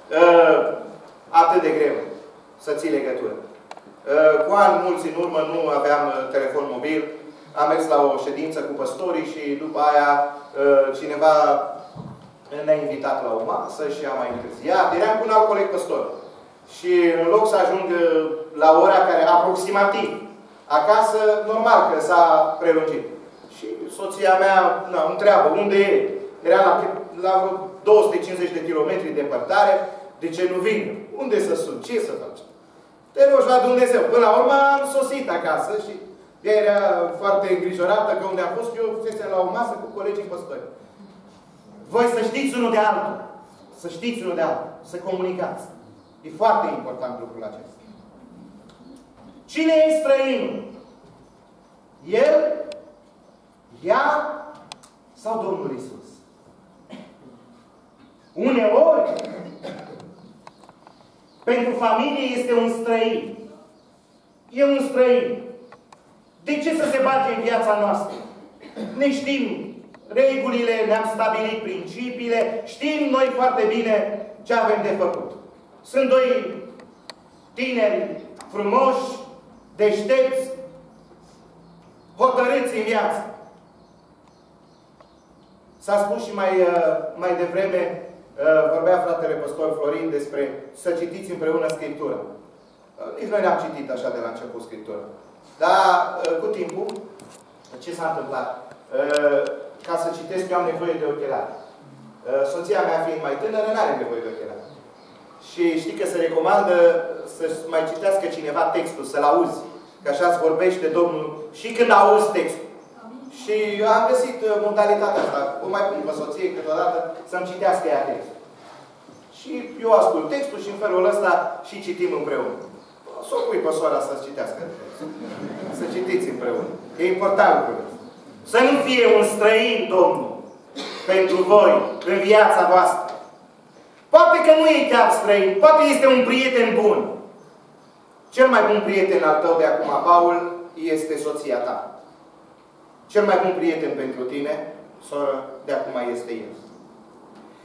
atât de greu să ții legătură. Cu ani mulți în urmă nu aveam telefon mobil. Am mers la o ședință cu păstorii și după aia cineva ne-a invitat la o masă și am mai întârziat. Eram cu un alt coleg păstor. Și în loc să ajung la ora care aproximativ acasă, normal că s-a prelungit. Și soția mea întreabă unde e. Era la 250 de kilometri departare. De ce nu vin? Unde să sun? Ce să faci? Te rogi la Dumnezeu. Până la urmă am sosit acasă și ea era foarte îngrijorată că unde am fost eu fusesem la o masă cu colegii păstori. Voi să știți unul de altul. Să știți unul de altul. Să comunicați. E foarte important lucrul acesta. Cine e străinul? El? Ea? Sau Domnul Iisus? Uneori, pentru familie este un străin. E un străin. De ce să se bage în viața noastră? Ne știm regulile, ne-am stabilit principiile, știm noi foarte bine ce avem de făcut. Sunt doi tineri frumoși, deștepți, hotărâți în viață. S-a spus și mai devreme, vorbea fratele păstor Florin despre să citiți împreună Scriptura. Nici noi ne-am citit așa de la început Scriptura. Dar cu timpul, ce s-a întâmplat? Ca să citesc, eu am nevoie de ochelari. Soția mea fiind mai tânără, nu are nevoie de ochelari. Și știi că se recomandă să mai citească cineva textul, să-l auzi. Că așa îți vorbește Domnul și când auzi textul. Și am găsit modalitatea asta. O mai pun pe soție câteodată să-mi citească ea textul. Și eu ascult textul și în felul ăsta și citim împreună. Să o pui pe sora să-ți citească textul. Să citiți împreună. E important lucrul ăsta. Să nu fie un străin, Domnul, pentru voi, în viața voastră. Poate că nu e chiar străin, poate este un prieten bun. Cel mai bun prieten al tău de acum, Paul, este soția ta. Cel mai bun prieten pentru tine, soră, de acum este el.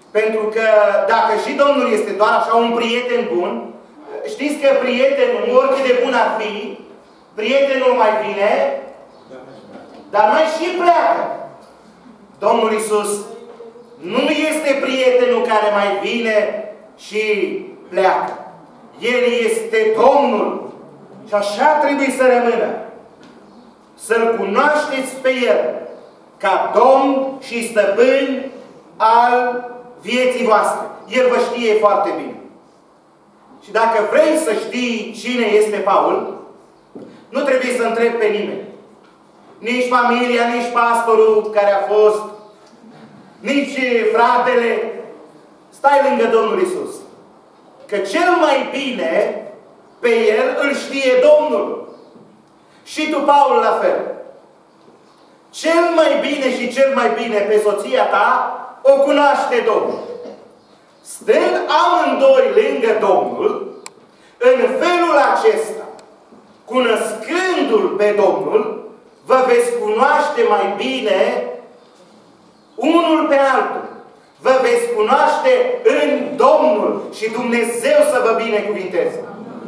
Pentru că dacă și Domnul este doar așa un prieten bun, știți că prietenul, oricât de bun ar fi, prietenul mai vine, dar mai și pleacă. Domnul Iisus nu este prietenul care mai vine și pleacă. El este Domnul. Și așa trebuie să rămână. Să-L cunoașteți pe El ca Domn și Stăpân al vieții voastre. El vă știe foarte bine. Și dacă vrei să știi cine este Paul, nu trebuie să întrebi pe nimeni. Nici familia, nici pastorul care a fost, nici fratele. Stai lângă Domnul Iisus. Că cel mai bine pe El îl știe Domnul. Și tu, Paul, la fel. Cel mai bine și cel mai bine pe soția ta o cunoaște Domnul. Stând amândoi lângă Domnul, în felul acesta, cunoscându-L pe Domnul, vă veți cunoaște mai bine unul pe altul. Vă veți cunoaște în Domnul și Dumnezeu să vă binecuvinteze.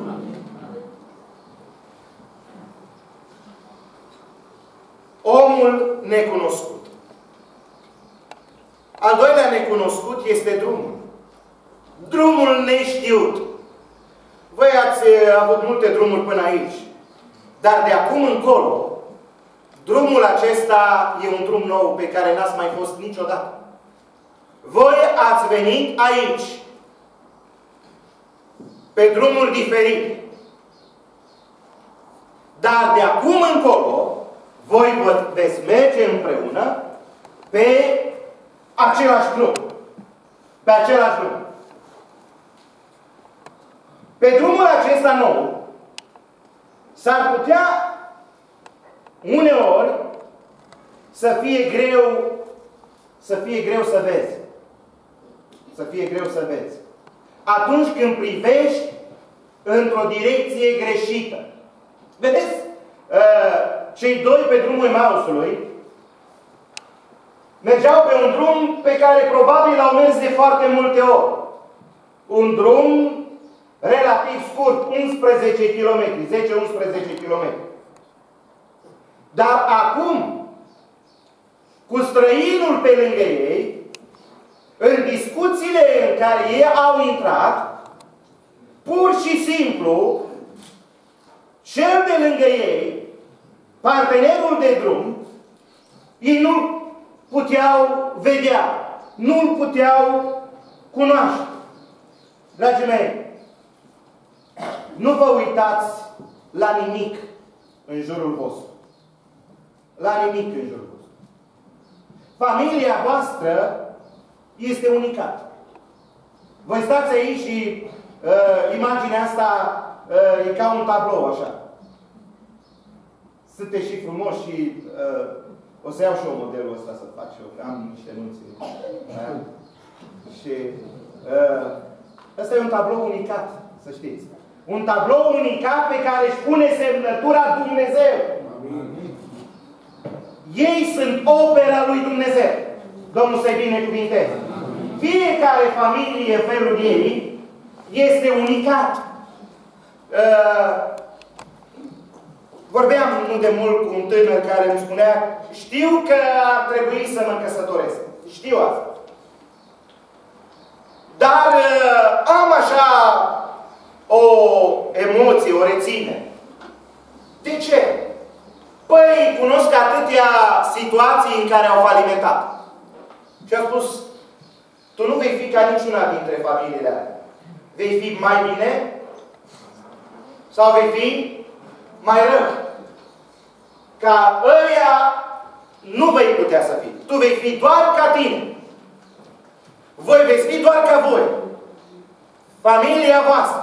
Omul necunoscut. Al doilea necunoscut este drumul. Drumul neștiut. Voi ați avut multe drumuri până aici. Dar de acum încolo, drumul acesta e un drum nou pe care n-ați mai fost niciodată. Voi ați venit aici pe drumuri diferite. Dar de acum încolo, voi veți merge împreună pe același drum. Pe același drum. Pe drumul acesta nou, s-ar putea uneori să fie greu să vezi. Să fie greu să vezi. Atunci când privești într-o direcție greșită. Vedeți? Cei doi pe drumul Emausului mergeau pe un drum pe care probabil au mers de foarte multe ori. Un drum relativ scurt, 11 km, 10-11 km. Dar acum, cu străinul pe lângă ei, în discuțiile în care ei au intrat, pur și simplu, cel de lângă ei, partenerul de drum, ei nu puteau vedea, nu-l puteau cunoaște. Dragii mei, nu vă uitați la nimic în jurul vostru. La nimic în jurul vostru. Familia voastră este unicată. Voi stați aici și imaginea asta e ca un tablou, așa. Sunteți și frumoși și o să iau și eu modelul ăsta să fac și eu, că am niște nunți. Și ăsta e un tablou unicat, să știți. Un tablou unicat pe care își pune semnătura Dumnezeu. Ei sunt opera lui Dumnezeu. Domnul să-i binecuvinteze. Fiecare familie, felul ei, este unicat. Vorbeam nu de mult cu un tânăr care îmi spunea: știu că ar trebui să mă căsătoresc. Știu asta. Dar am așa o emoție, o reținere. De ce? Păi, cunosc atâtea situații în care au falimentat. Și a spus: tu nu vei fi ca niciuna dintre familiile alea. Vei fi mai bine sau vei fi mai rău. Ca ăia nu vei putea să fii. Tu vei fi doar ca tine. Voi veți fi doar ca voi. Familia voastră.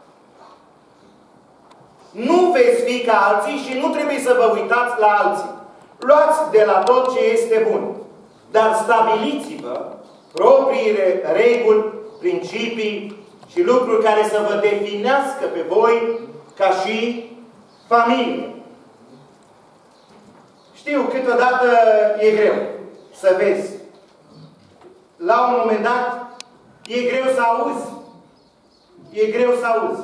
Nu veți fi ca alții și nu trebuie să vă uitați la alții. Luați de la tot ce este bun. Dar stabiliți-vă propriile reguli, principii și lucruri care să vă definească pe voi ca și familie. Știu, câteodată e greu să vezi. La un moment dat, E greu să auzi. E greu să auzi.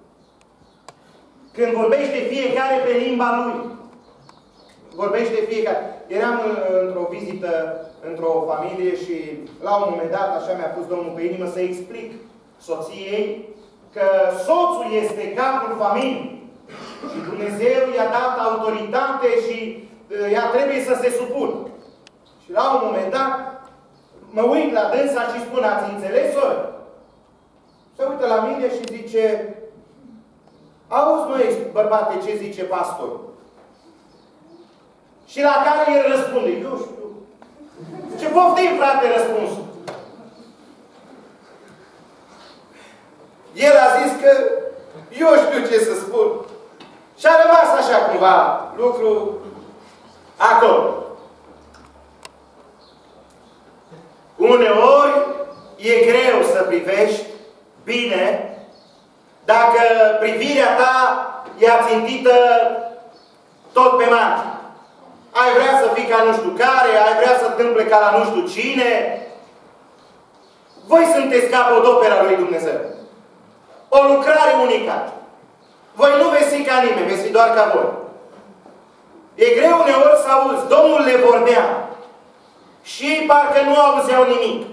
Când vorbește fiecare pe limba lui. Vorbește fiecare. Eram într-o vizită într-o familie și la un moment dat, așa mi-a pus Domnul pe inimă să explic soției că soțul este capul familiei. Și Dumnezeu i-a dat autoritate și ea trebuie să se supună. Și la un moment dat, mă uit la dânsa și spun, ați înțeles, soră? Se uită la mine și zice, auzi, măi, bărbate, ce zice pastorul? Și la care el răspunde, eu știu. Ce poftim, frate, răspunsul? El a zis că eu știu ce să spun. Și a rămas așa cumva lucru acolo. Uneori e greu să privești bine dacă privirea ta e ațintită tot pe margine. Ai vrea să fii ca nu știu care, ai vrea să întâmple ca la nu știu cine. Voi sunteți capodopera lui Dumnezeu. O lucrare unică. Voi nu veți fi ca nimeni, veți fi doar ca voi. E greu uneori să auzi. Domnul le vorbea. Și ei parcă nu auzeau nimic.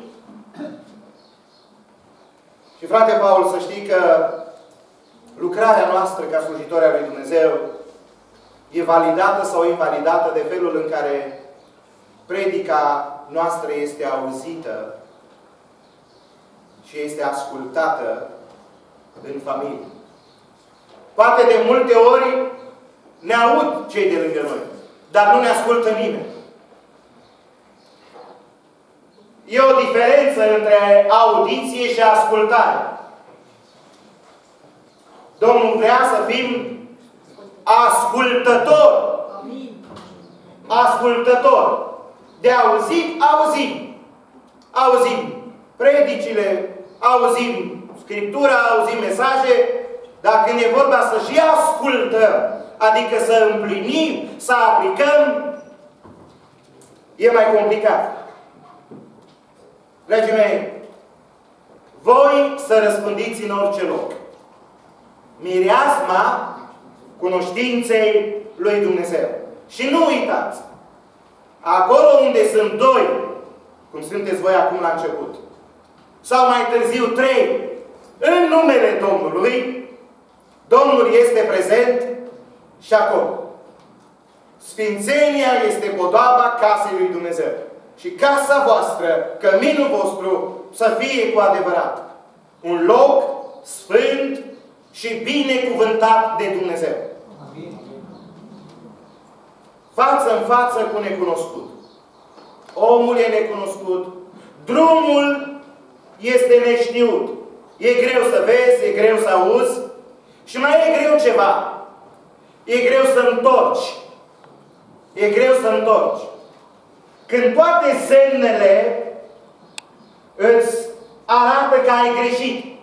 Și frate Paul, să știi că lucrarea noastră ca slujitori al lui Dumnezeu e validată sau invalidată de felul în care predica noastră este auzită și este ascultată în familie. Poate de multe ori ne aud cei de lângă noi, dar nu ne ascultă nimeni. E o diferență între audiție și ascultare. Domnul vrea să fim ascultători. Ascultători. De auzit, auzim. Auzim predicile, auzim Scriptura, auzim mesaje, dar când e vorba să și ascultăm, adică să împlinim, să aplicăm, e mai complicat. Dragii mei, voi să răspândiți în orice loc mireasma cunoștinței lui Dumnezeu. Și nu uitați, acolo unde sunt doi, cum sunteți voi acum la început, sau mai târziu trei, în numele Domnului, Domnul este prezent și acolo. Sfințenia este podoaba casei lui Dumnezeu. Și casa voastră, căminul vostru, să fie cu adevărat un loc sfânt și binecuvântat de Dumnezeu. Față în față cu necunoscut. Omul e necunoscut. Drumul este neștiut. E greu să vezi, e greu să auzi. Și mai e greu ceva. E greu să întorci. E greu să întorci. Când toate semnele îți arată că ai greșit.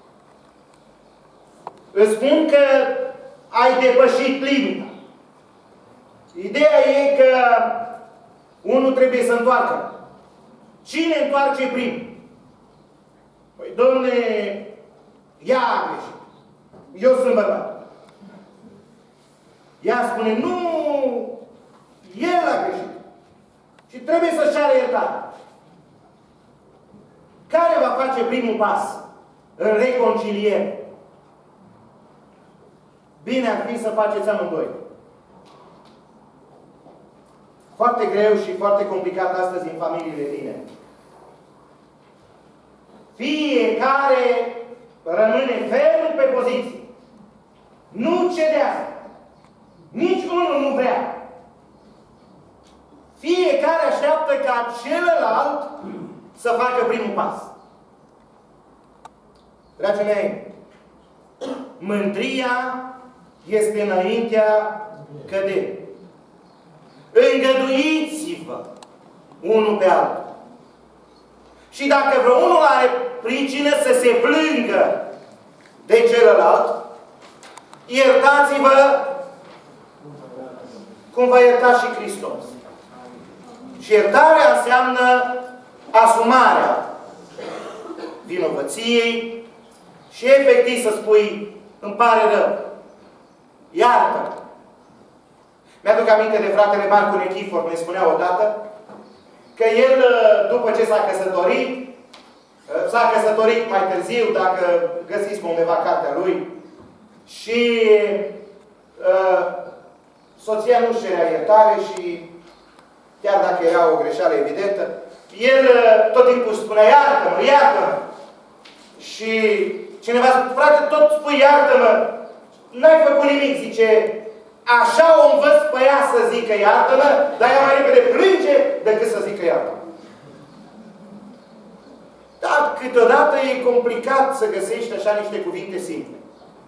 Îți spun că ai depășit limita. Ideea e că unul trebuie să întoarcă. Cine întoarce primul? Păi, Dom'le, ea a greșit. Eu sunt bărbat. Ea spune, nu, el a greșit. Și trebuie să-și ceară iertare. Care va face primul pas în reconciliere? Bine ar fi să faceți amândoi. Foarte greu și foarte complicat astăzi în familiile tine. Fiecare rămâne ferm pe poziție. Nu cedează. Nici unul nu vrea. Fiecare așteaptă ca celălalt să facă primul pas. Dragii mei, mândria este înaintea căderii. Îngăduiți-vă unul pe altul. Și dacă vreunul are pricină să se plângă de celălalt, iertați-vă cum v-a iertat și Hristos. Și iertarea înseamnă asumarea vinovăției și efectiv să spui, îmi pare rău, iartă. Mi-aduc aminte de fratele Marcu Nechifor, ne spunea odată că el, după ce s-a căsătorit mai târziu, dacă găsiți pe undeva cartea lui, și soția nu-și cerea iertare și chiar dacă era o greșeală evidentă, el tot timpul spunea, iartă-mă, iartă-mă. Și cineva spune, frate, tot spui iartă-mă, n-ai făcut nimic, zice, așa o învăț pe ea să zică iartă-mă, dar ea mai repede plânge decât să zică iartă-mă. Dar câteodată e complicat să găsești așa niște cuvinte simple.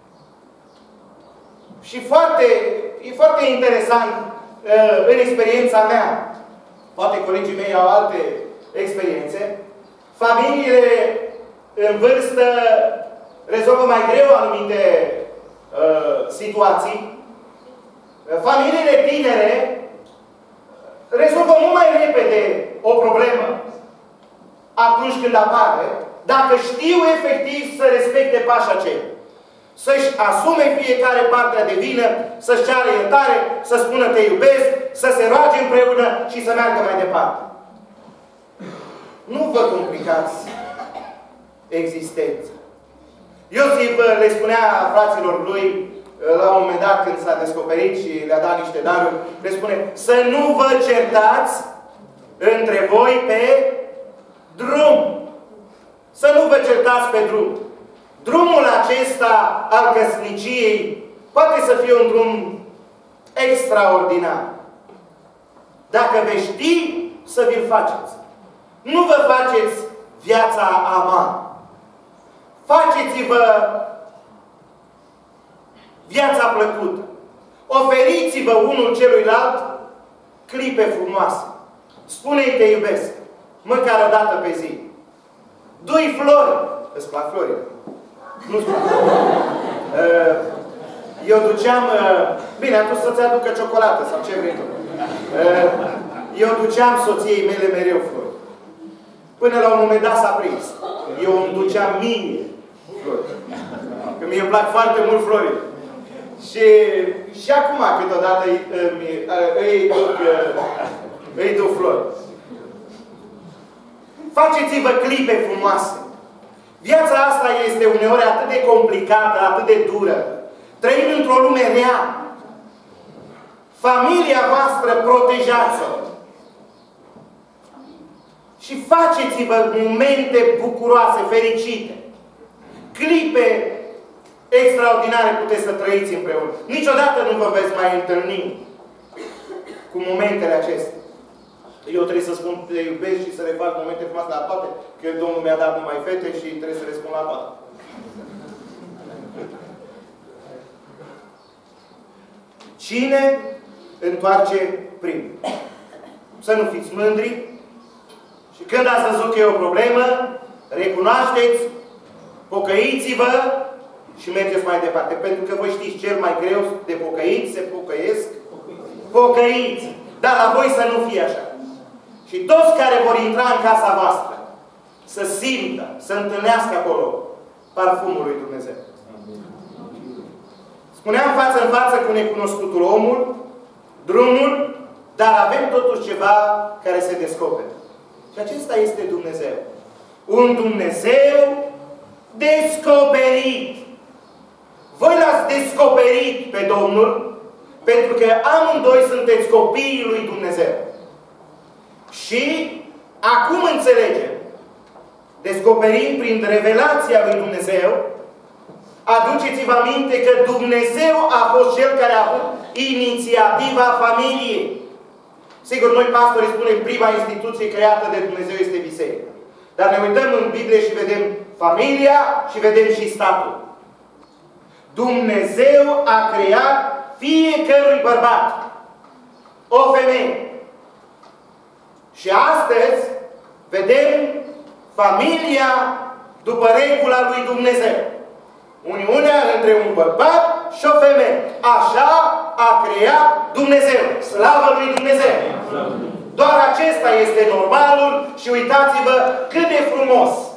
Și e foarte interesant în experiența mea, poate colegii mei au alte experiențe, familiile în vârstă rezolvă mai greu anumite situații. Familiile tinere rezolvă mult mai repede o problemă atunci când apare, dacă știu efectiv să respecte pașii aceia. Să-și asume fiecare partea de vină, să-și ceară iertare, să spună te iubesc, să se roage împreună și să meargă mai departe. Nu vă complicați existența. Iosif le spunea fraților lui, la un moment dat când s-a descoperit și le-a dat niște daruri, le spune, să nu vă certați între voi pe drum. Să nu vă certați pe drum. Drumul acesta al căsniciei poate să fie un drum extraordinar. Dacă veți ști să vi-l faceți. Nu vă faceți viața aman. Faceți-vă viața plăcută. Oferiți-vă unul celuilalt clipe frumoase. Spune-i te iubesc. Măcar o dată pe zi. Du-i flori. Îți plac florile? Nu-ți plac. Eu duceam... Bine, atunci să-ți aducă ciocolată sau ce vrei tu. Eu duceam soției mele mereu flori. Până la un moment dat s-a prins. Eu îmi duceam mie flori. Că mie îmi plac foarte mult florile. Și acum câteodată îi duc flori. Faceți-vă clipe frumoase. Viața asta este uneori atât de complicată, atât de dură. Trăim într-o lume rea. Familia voastră protejați-o. Și faceți-vă momente bucuroase, fericite. Clipe extraordinare puteți să trăiți împreună. Niciodată nu vă veți mai întâlni cu momentele acestea. Eu trebuie să spun te iubesc și să le fac momente frumoase la toate, că Domnul mi-a dat numai fete și trebuie să le spun la toate. Cine întoarce primul? Să nu fiți mândri și când ați văzut că e o problemă, recunoașteți, pocăiți-vă și mergeți mai departe. Pentru că voi știți, cel mai greu de pocăiți se pocăiesc pocăiți. Dar la voi să nu fie așa. Și toți care vor intra în casa voastră să simtă, să întâlnească acolo parfumul lui Dumnezeu. Spuneam față în față cu necunoscutul omul, drumul, dar avem totuși ceva care se descoperă. Și acesta este Dumnezeu. Un Dumnezeu descoperit. Voi l-ați descoperit pe Domnul pentru că amândoi sunteți copiii lui Dumnezeu. Și acum înțelegem, descoperind prin revelația lui Dumnezeu, aduceți-vă aminte că Dumnezeu a fost Cel care a avut inițiativa familiei. Sigur, noi pastorii spunem prima instituție creată de Dumnezeu este biserica. Dar ne uităm în Biblie și vedem familia și vedem și statul. Dumnezeu a creat fiecărui bărbat o femeie. Și astăzi vedem familia după regula lui Dumnezeu. Uniunea între un bărbat și o femeie. Așa a creat Dumnezeu. Slavă lui Dumnezeu! Doar acesta este normalul și uitați-vă cât de frumos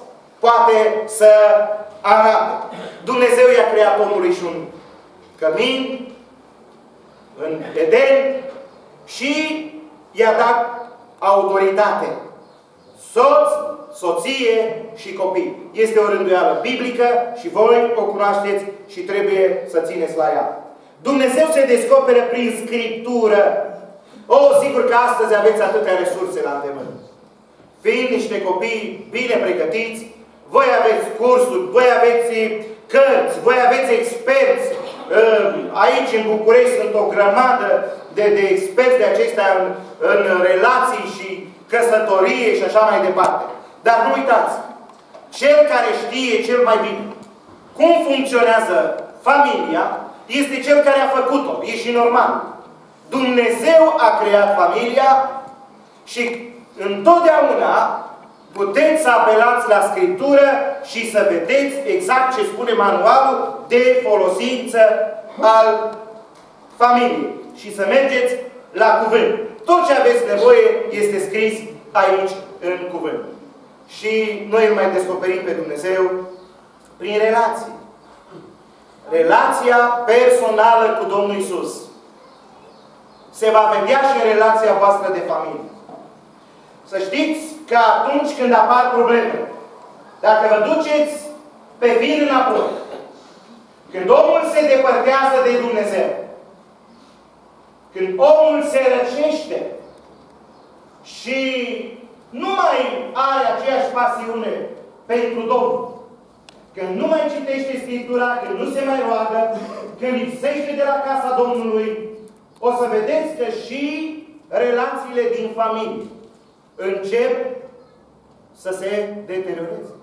poate să arate. Dumnezeu i-a creat omului și un cămin în Eden și i-a dat autoritate. Soț, soție și copii. Este o rânduială biblică și voi o cunoașteți și trebuie să țineți la ea. Dumnezeu se descoperă prin Scriptură. Sigur că astăzi aveți atâtea resurse la îndemână. Fiind niște copii bine pregătiți, voi aveți cursuri, voi aveți cărți, voi aveți experți. Aici, în București, sunt o grămadă de experți de acestea în relații și căsătorie și așa mai departe. Dar nu uitați, cel care știe cel mai bine cum funcționează familia este cel care a făcut-o. E și normal. Dumnezeu a creat familia și întotdeauna puteți să apelați la Scriptură și să vedeți exact ce spune manualul de folosință al familiei. Și să mergeți la cuvânt. Tot ce aveți nevoie este scris aici în cuvânt. Și noi îl mai descoperim pe Dumnezeu prin relații. Relația personală cu Domnul Iisus se va vedea și în relația voastră de familie. Să știți că atunci când apar probleme, dacă vă duceți pe fir înapoi, când omul se depărtează de Dumnezeu, când omul se răcește și nu mai are aceeași pasiune pentru Domnul, când nu mai citește Scriptura, când nu se mai roagă, când lipsește de la casa Domnului, o să vedeți că și relațiile din familie încep să se deterioreze.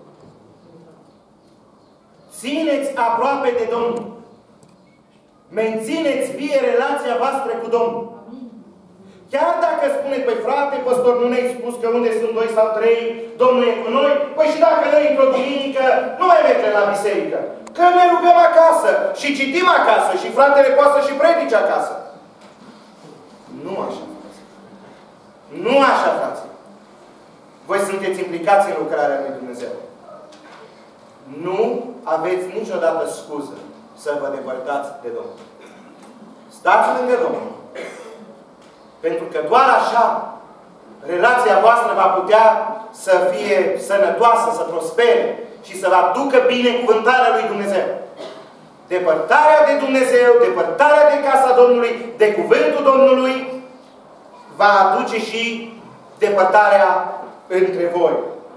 Țineți aproape de Domnul. Mențineți vie relația voastră cu Domnul. Chiar dacă spuneți, păi frate, păstor, nu ne-ai spus că unde sunt 2 sau 3, Domnul e cu noi? Păi și dacă noi într-o duminică nu mai mergem la biserică. Că ne rugăm acasă și citim acasă și fratele poate să și predice acasă. Nu așa, frate. Nu așa, frate. Voi sunteți implicați în lucrarea lui Dumnezeu. Nu aveți niciodată scuză să vă depărtați de Domnul. Stați lângă Domnul. Pentru că doar așa relația voastră va putea să fie sănătoasă, să prospere și să vă aducă binecuvântarea lui Dumnezeu. Depărtarea de Dumnezeu, depărtarea de casa Domnului, de cuvântul Domnului, va aduce și depărtarea între voi.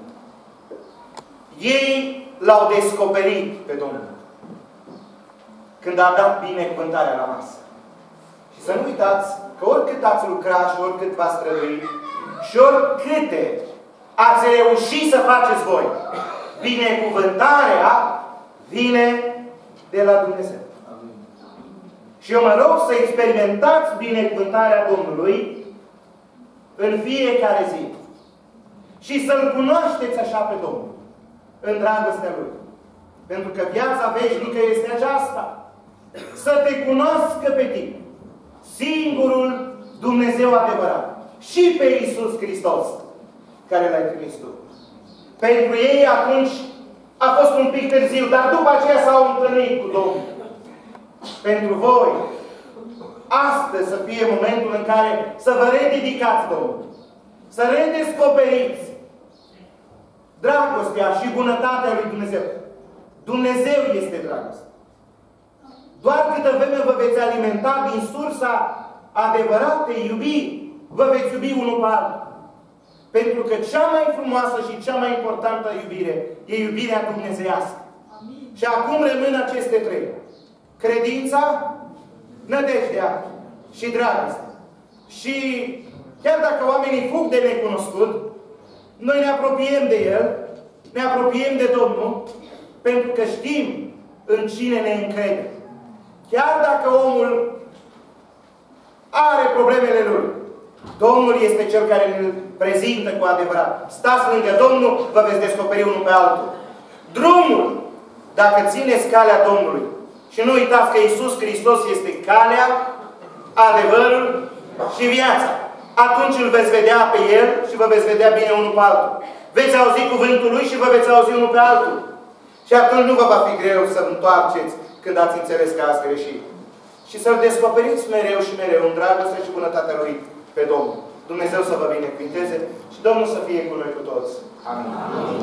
Ei l-au descoperit pe Domnul când a dat binecuvântarea la masă. Și să nu uitați că oricât ați lucrat și oricât v-ați străduit și oricâte ați reușit să faceți voi, binecuvântarea vine de la Dumnezeu. Și eu mă rog să experimentați binecuvântarea Domnului în fiecare zi. Și să-L cunoașteți așa pe Domnul, în dragostea Lui. Pentru că viața veșnică este aceasta. Să te cunoască pe tine, singurul Dumnezeu adevărat, și pe Iisus Hristos, care L-ai trimis tu. Pentru ei atunci a fost un pic târziu, dar după aceea s-au întâlnit cu Domnul. Pentru voi, astăzi să fie momentul în care să vă rededicați Domnul. Să redescoperiți dragostea și bunătatea lui Dumnezeu. Dumnezeu este dragoste. Doar câtă vreme vă veți alimenta din sursa adevăratei iubiri, vă veți iubi unul pe altul. Pentru că cea mai frumoasă și cea mai importantă iubire e iubirea dumnezeiască. Amin. Și acum rămân aceste 3. Credința, nădejdea și dragostea. Și chiar dacă oamenii fug de necunoscut, noi ne apropiem de El, ne apropiem de Domnul, pentru că știm în cine ne încredem. Chiar dacă omul are problemele lui, Domnul este Cel care ne prezintă cu adevărat. Stați lângă Domnul, vă veți descoperi unul pe altul. Drumul, dacă țineți calea Domnului, și nu uitați că Iisus Hristos este calea, adevărul și viața. Atunci îl veți vedea pe el și vă veți vedea bine unul pe altul. Veți auzi cuvântul lui și vă veți auzi unul pe altul. Și atunci nu vă va fi greu să întoarceți când ați înțeles că ați greșit. Și să-L descoperiți mereu și mereu în dragoste și bunătatea Lui pe Domnul. Dumnezeu să vă binecuvinteze și Domnul să fie cu noi cu toți. Amin.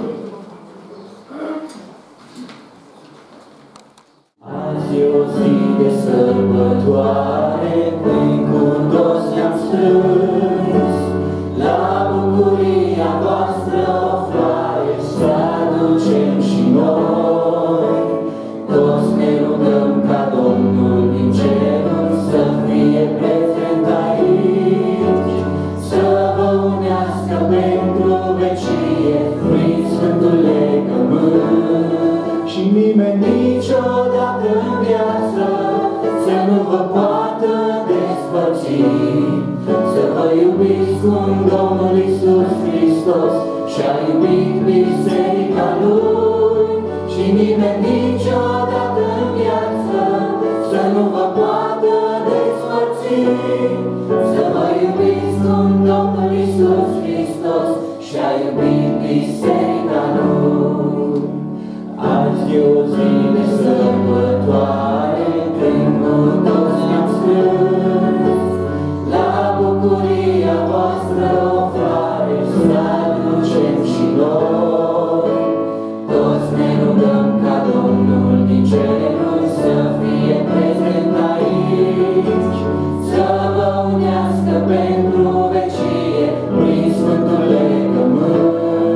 Azi e o zi de sărbătoare, când cu toți ne-am strâns, la bucuria voastră o floare să aducem și noi. Toți ne rugăm ca Domnul din ceruri să fie prezent aici, să vă unească pentru vecie prin Sfântul legământ. Și nimeni niciodată în viață să nu vă poată despărți, să vă iubiți cum Domnul Iisus Hristos și-a iubit biserica Lui. Și nimeni niciodată în viață să nu vă poată despărți, să vă iubiți cum Domnul Iisus Hristos și-a iubit biserica Lui. Azi e o zi de sărbătoare, când cu toți ne-am strâns, la bucuria voastră o floare să aducem și noi. Toți ne rugăm ca Domnul din ceruri să fie prezent aici, să vă unească pentru vecie prin Sfântul legământ.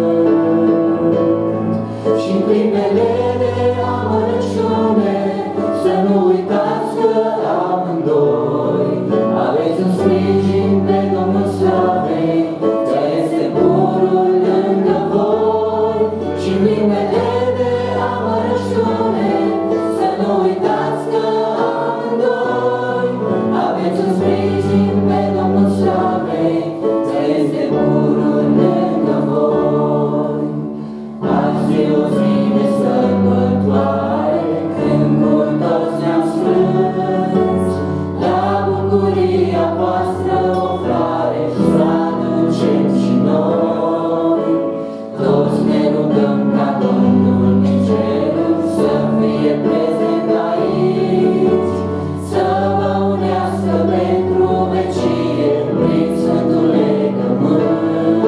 Și în clipele de amărăciune să nu uitați că amândoi aveți un sprijin pe Domnul Slavei, că este purul lângă voi. Și în clipele de amărăciune să nu uitați că amândoi aveți un sprijin pe Domnul Slavei, că este purul lângă voi. Azi e o zi de sărbătoare, când cu toți ne-am strâns, la bucuria voastră o floare să aducem și noi. Toți ne rugăm ca Domnul din ceruri să fie prezent aici, să vă unească pentru vecie prin Sfântul legământ.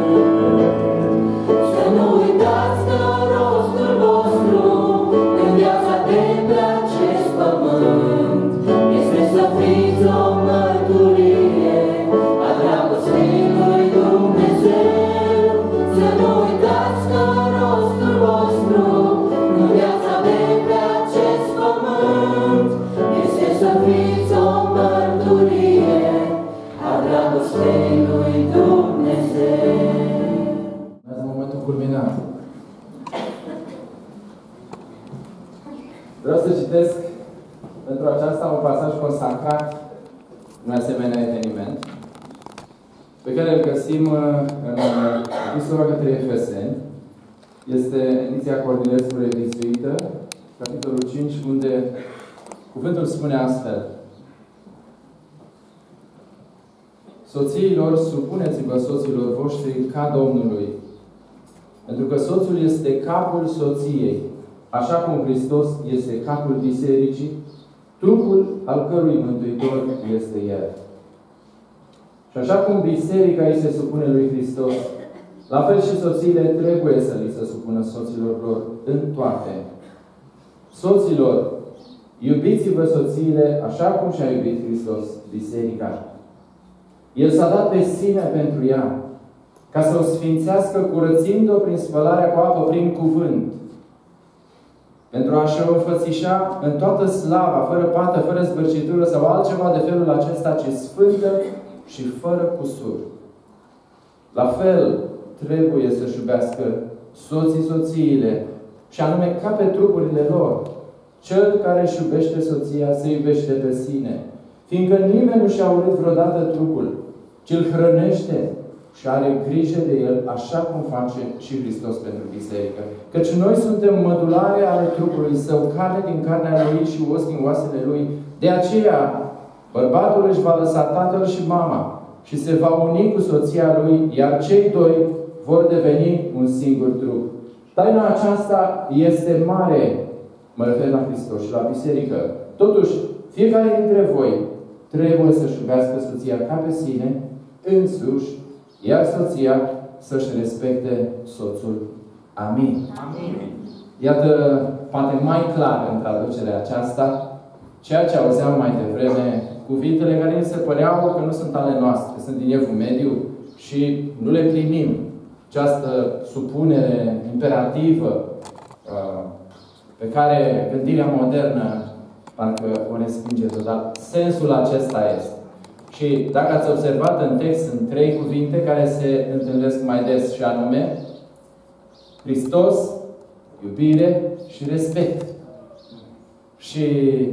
Să nu uitați că rostul vostru în viața de pe acest pământ este să fiți o mărturie a dragostei lui Dumnezeu. Să nu uitați că rostul vostru în viața de pe acest pământ este să fiți o mărturie a dragostei lui Dumnezeu. În momentul culminat. Vreau să citesc pentru aceasta un pasaj consacrat în asemenea eveniment, pe care îl găsim în Epistola către Efeseni. Este ediția Cornilescu revizuită, capitolul 5, unde cuvântul spune astfel: Soțiilor, supuneți-vă soților voștri ca Domnului, pentru că soțul este capul soției, așa cum Hristos este capul bisericii, trupul al cărui Mântuitor este El. Și așa cum biserica îi se supune lui Hristos, la fel și soțiile trebuie să li se supună soților lor în toate. Soților, iubiți-vă soțiile așa cum și-a iubit Hristos biserica. El s-a dat pe sine pentru ea, ca să o sfințească, curățind-o prin spălarea cu apă prin cuvânt, pentru a-și o înfățișa în toată slava, fără pată, fără zbârcitură sau altceva de felul acesta, ci sfântă și fără cusur. La fel trebuie să-și iubească soții soțiile, și anume ca pe trupurile lor. Cel care își iubește soția se iubește pe sine, fiindcă nimeni nu și-a urât vreodată trupul, ci îl hrănește și are grijă de el, așa cum face și Hristos pentru biserică. Căci noi suntem mădulare ale trupului său, carne din carnea lui și os din oasele lui. De aceea, bărbatul își va lăsa tatăl și mama și se va uni cu soția lui, iar cei doi vor deveni un singur trup. Taina aceasta este mare, mă refer la Hristos și la biserică. Totuși, fiecare dintre voi trebuie să-și iubească soția ca pe sine, însuși, iar soția să-și respecte soțul. Amin. Amin. Iată, poate mai clar în traducerea aceasta, ceea ce auzeam mai devreme, cuvintele care ni se păreau că nu sunt ale noastre, sunt din Evul Mediu și nu le primim. Această supunere imperativă pe care gândirea modernă parcă o respinge total. Sensul acesta este. Și dacă ați observat în text, sunt 3 cuvinte care se întâlnesc mai des și anume Hristos, iubire și respect. Și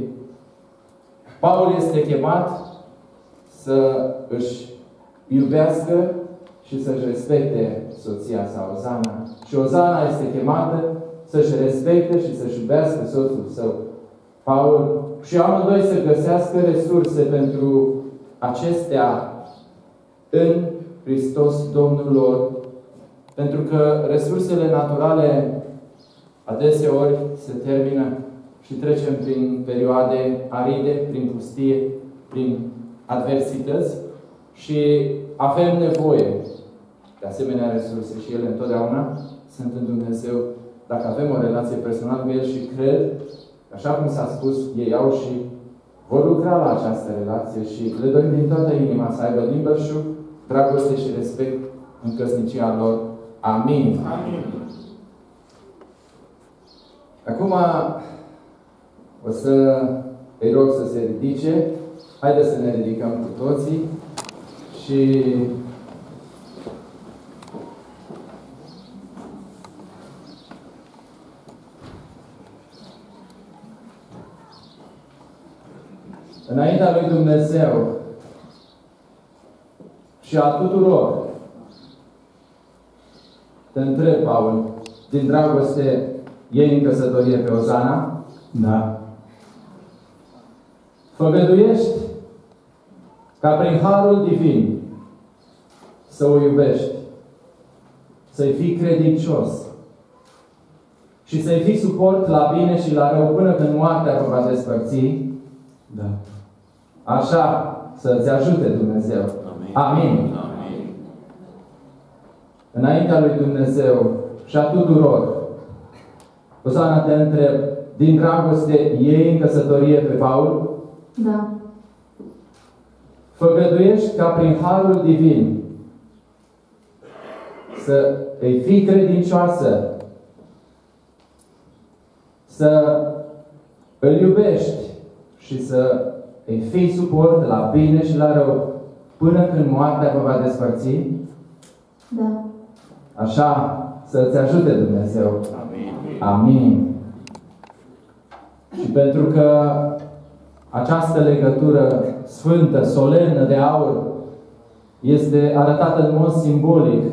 Paul este chemat să își iubească și să-și respecte soția sa, Ozana. Și Ozana este chemată să-și respecte și să-și iubească soțul său, Paul. Și amândoi să găsească resurse pentru acestea în Hristos Domnul lor. Pentru că resursele naturale adeseori se termină și trecem prin perioade aride, prin pustie, prin adversități și avem nevoie de asemenea resurse și ele întotdeauna sunt în Dumnezeu dacă avem o relație personală cu El și cred, așa cum s-a spus, ei au și vor lucra la această relație și le dorim din toată inima să aibă din belșug, dragoste și respect în căsnicia lor. Amin. Amin. Acum o să îi rog să se ridice. Haideți să ne ridicăm cu toții și înaintea lui Dumnezeu și a tuturor te întreb, Paul, din dragoste iei în căsătorie pe Ozana? Da. Făgăduiești ca prin harul divin să o iubești, să-i fii credincios și să-i fii suport la bine și la rău până când moartea vă va despărți? Da. Așa să-ți ajute Dumnezeu. Amin. Amin. Înaintea lui Dumnezeu și a tuturor, Ozana, te întreb, din dragoste iei în căsătorie pe Paul? Da. Făgăduiești ca prin harul divin să îi fii credincioasă, să îl iubești și să îi fii suport la bine și la rău până când moartea vă va despărți? Da. Așa să-ți ajute Dumnezeu. Amin. Amin. Și pentru că această legătură sfântă, solemnă de aur este arătată în mod simbolic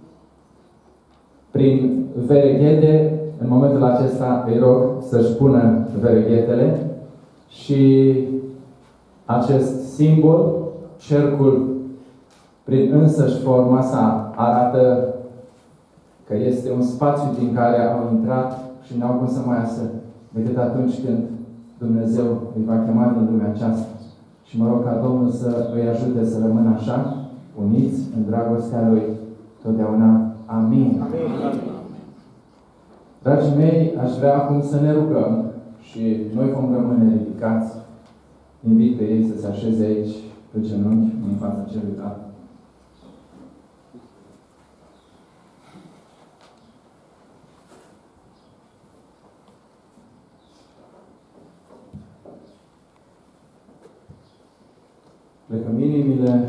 prin vereghete, în momentul acesta îi rog să-și pună vereghetele și acest simbol, cercul, prin însăși forma sa, arată că este un spațiu din care au intrat și n-au cum să mai iasă decât atunci când Dumnezeu îi va chema din lumea aceasta. Și mă rog ca Domnul să îi ajute să rămână așa, uniți în dragostea Lui totdeauna. Amin. Amin. Dragii mei, aș vrea acum să ne rugăm și noi vom rămâne ridicați. Invit pe ei să se așeze aici pe genunchi în fața celui dat. Plecăm inimile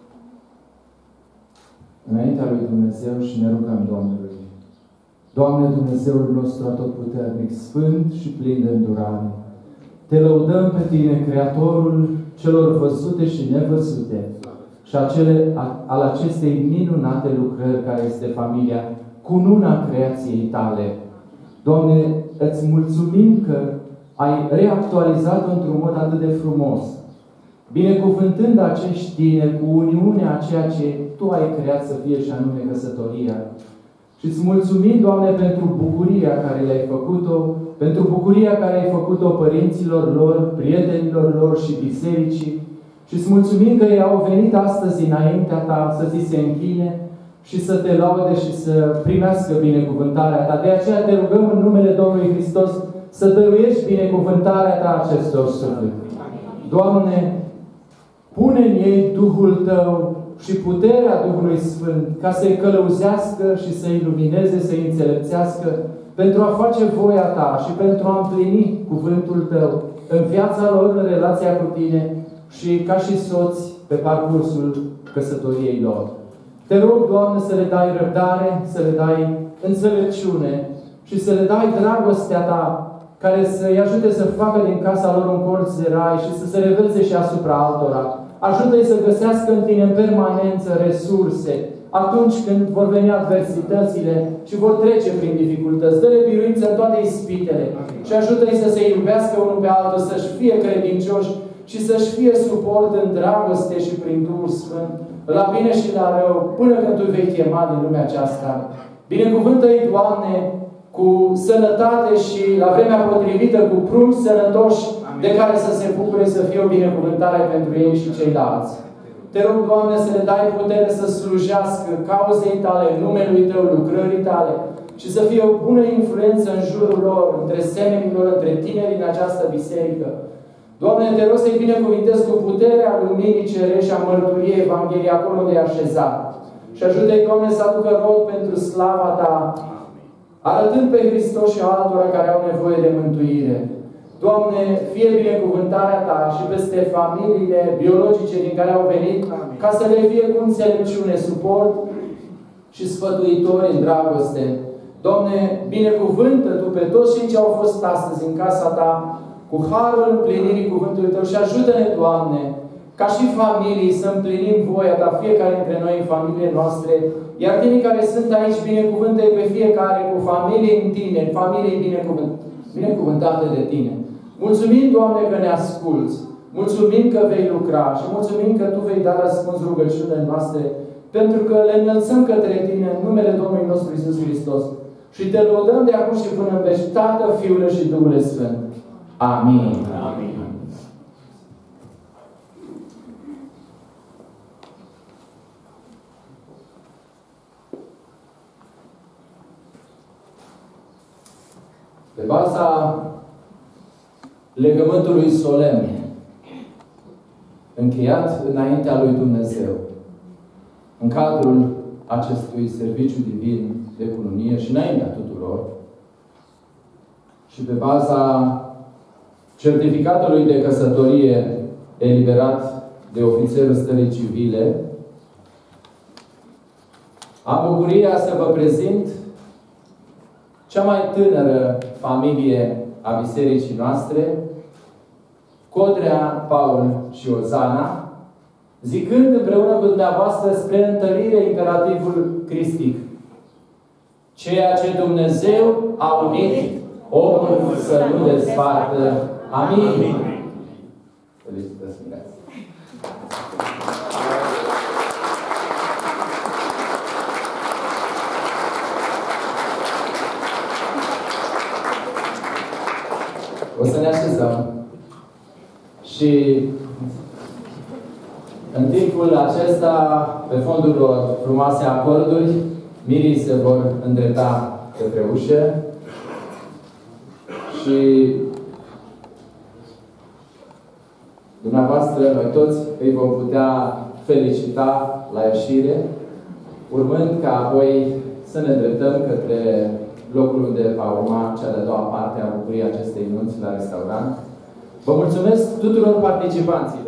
înaintea lui Dumnezeu și ne rugăm Domnului. Doamne Dumnezeul nostru atotputernic, sfânt și plin de îndurare, te lăudăm pe Tine, Creatorul celor văzute și nevăzute și al acestei minunate lucrări care este familia, cununa creației Tale. Doamne, îți mulțumim că ai reactualizat-o într-un mod atât de frumos. binecuvântând acești tineri cu uniunea a ceea ce Tu ai creat să fie și anume căsătoria. Și îți mulțumim, Doamne, pentru bucuria care le-ai făcut-o, pentru bucuria care ai făcut-o părinților lor, prietenilor lor și bisericii. Și îți mulțumim că ei au venit astăzi înaintea Ta să Ți se închine și să Te laude și să primească binecuvântarea Ta. De aceea Te rugăm în numele Domnului Hristos să dăruiești binecuvântarea Ta acestor suflete. Doamne, pune în ei Duhul Tău și puterea Duhului Sfânt ca să-i călăuzească și să-i lumineze, să-i înțelepțească pentru a face voia Ta și pentru a împlini cuvântul Tău în viața lor, în relația cu Tine și ca și soți pe parcursul căsătoriei lor. Te rog, Doamne, să le dai răbdare, să le dai înțelepciune și să le dai dragostea Ta care să-i ajute să facă din casa lor un colț de rai și să se reveleze și asupra altora. Ajută-i să găsească în Tine în permanență resurse atunci când vor veni adversitățile și vor trece prin dificultăți. Dă-le biruință în toate ispitele și ajută-i să se iubească unul pe altul, să-și fie credincioși și să-și fie suport în dragoste și prin Duhul Sfânt, la bine și la rău, până când Tu vei chema din lumea aceasta. Binecuvântă-i, Doamne, cu sănătate și la vremea potrivită cu prunci sănătoși de care să se bucure, să fie o binecuvântare pentru ei și ceilalți. Te rog, Doamne, să le dai putere să slujească cauzei Tale, numelui Tău, lucrării Tale și să fie o bună influență în jurul lor, între semenii lor, între tinerii în această biserică. Doamne, Te rog să-i binecuvintez cu puterea luminii cerești și a mărturiei Evangheliei acolo unde i-a așezat. Și ajută-i, Doamne, să aducă rod pentru slava Ta, arătând pe Hristos și altora care au nevoie de mântuire. Doamne, fie binecuvântarea Ta și peste familiile biologice din care au venit, ca să le fie cu înțelepciune, suport și sfătuitori în dragoste. Doamne, binecuvântă Tu pe toți cei ce au fost astăzi în casa Ta, cu harul împlinirii cuvântului Tău și ajută-ne, Doamne, ca și familii să împlinim voia Ta, fiecare dintre noi în familiile noastre, iar tinii care sunt aici, binecuvântă-i pe fiecare cu familie în Tine, familii binecuvântate de Tine. Mulțumim, Doamne, că ne asculți. Mulțumim că vei lucra și mulțumim că Tu vei da răspuns rugăciunile noastre, pentru că le înălțăm către Tine în numele Domnului nostru Iisus Hristos. Și Te lăudăm de acum și până în veci, Tatăl, Fiul și Duhul Sfânt. Amin. Amin. Pe baza legământului solemn încheiat înaintea lui Dumnezeu, în cadrul acestui serviciu divin de cununie și înaintea tuturor, și pe baza certificatului de căsătorie eliberat de ofițerul stării civile, am bucuria să vă prezint cea mai tânără familie a bisericii noastre, Codrea, Paul și Ozana, zicând împreună cu dumneavoastră spre întărire imperativul cristic: ceea ce Dumnezeu a unit, omul să nu despartă. Amin. Felicitări, Sfântați. O să ne așezăm și în timpul acesta, pe fondul lor frumoase acorduri, mirii se vor îndrepta către ușă și dumneavoastră, noi toți, îi vom putea felicita la ieșire, urmând ca apoi să ne îndreptăm către locul unde va urma cea de-a doua parte a bucuriei acestei nunți la restaurant. Vă mulțumesc tuturor participanților!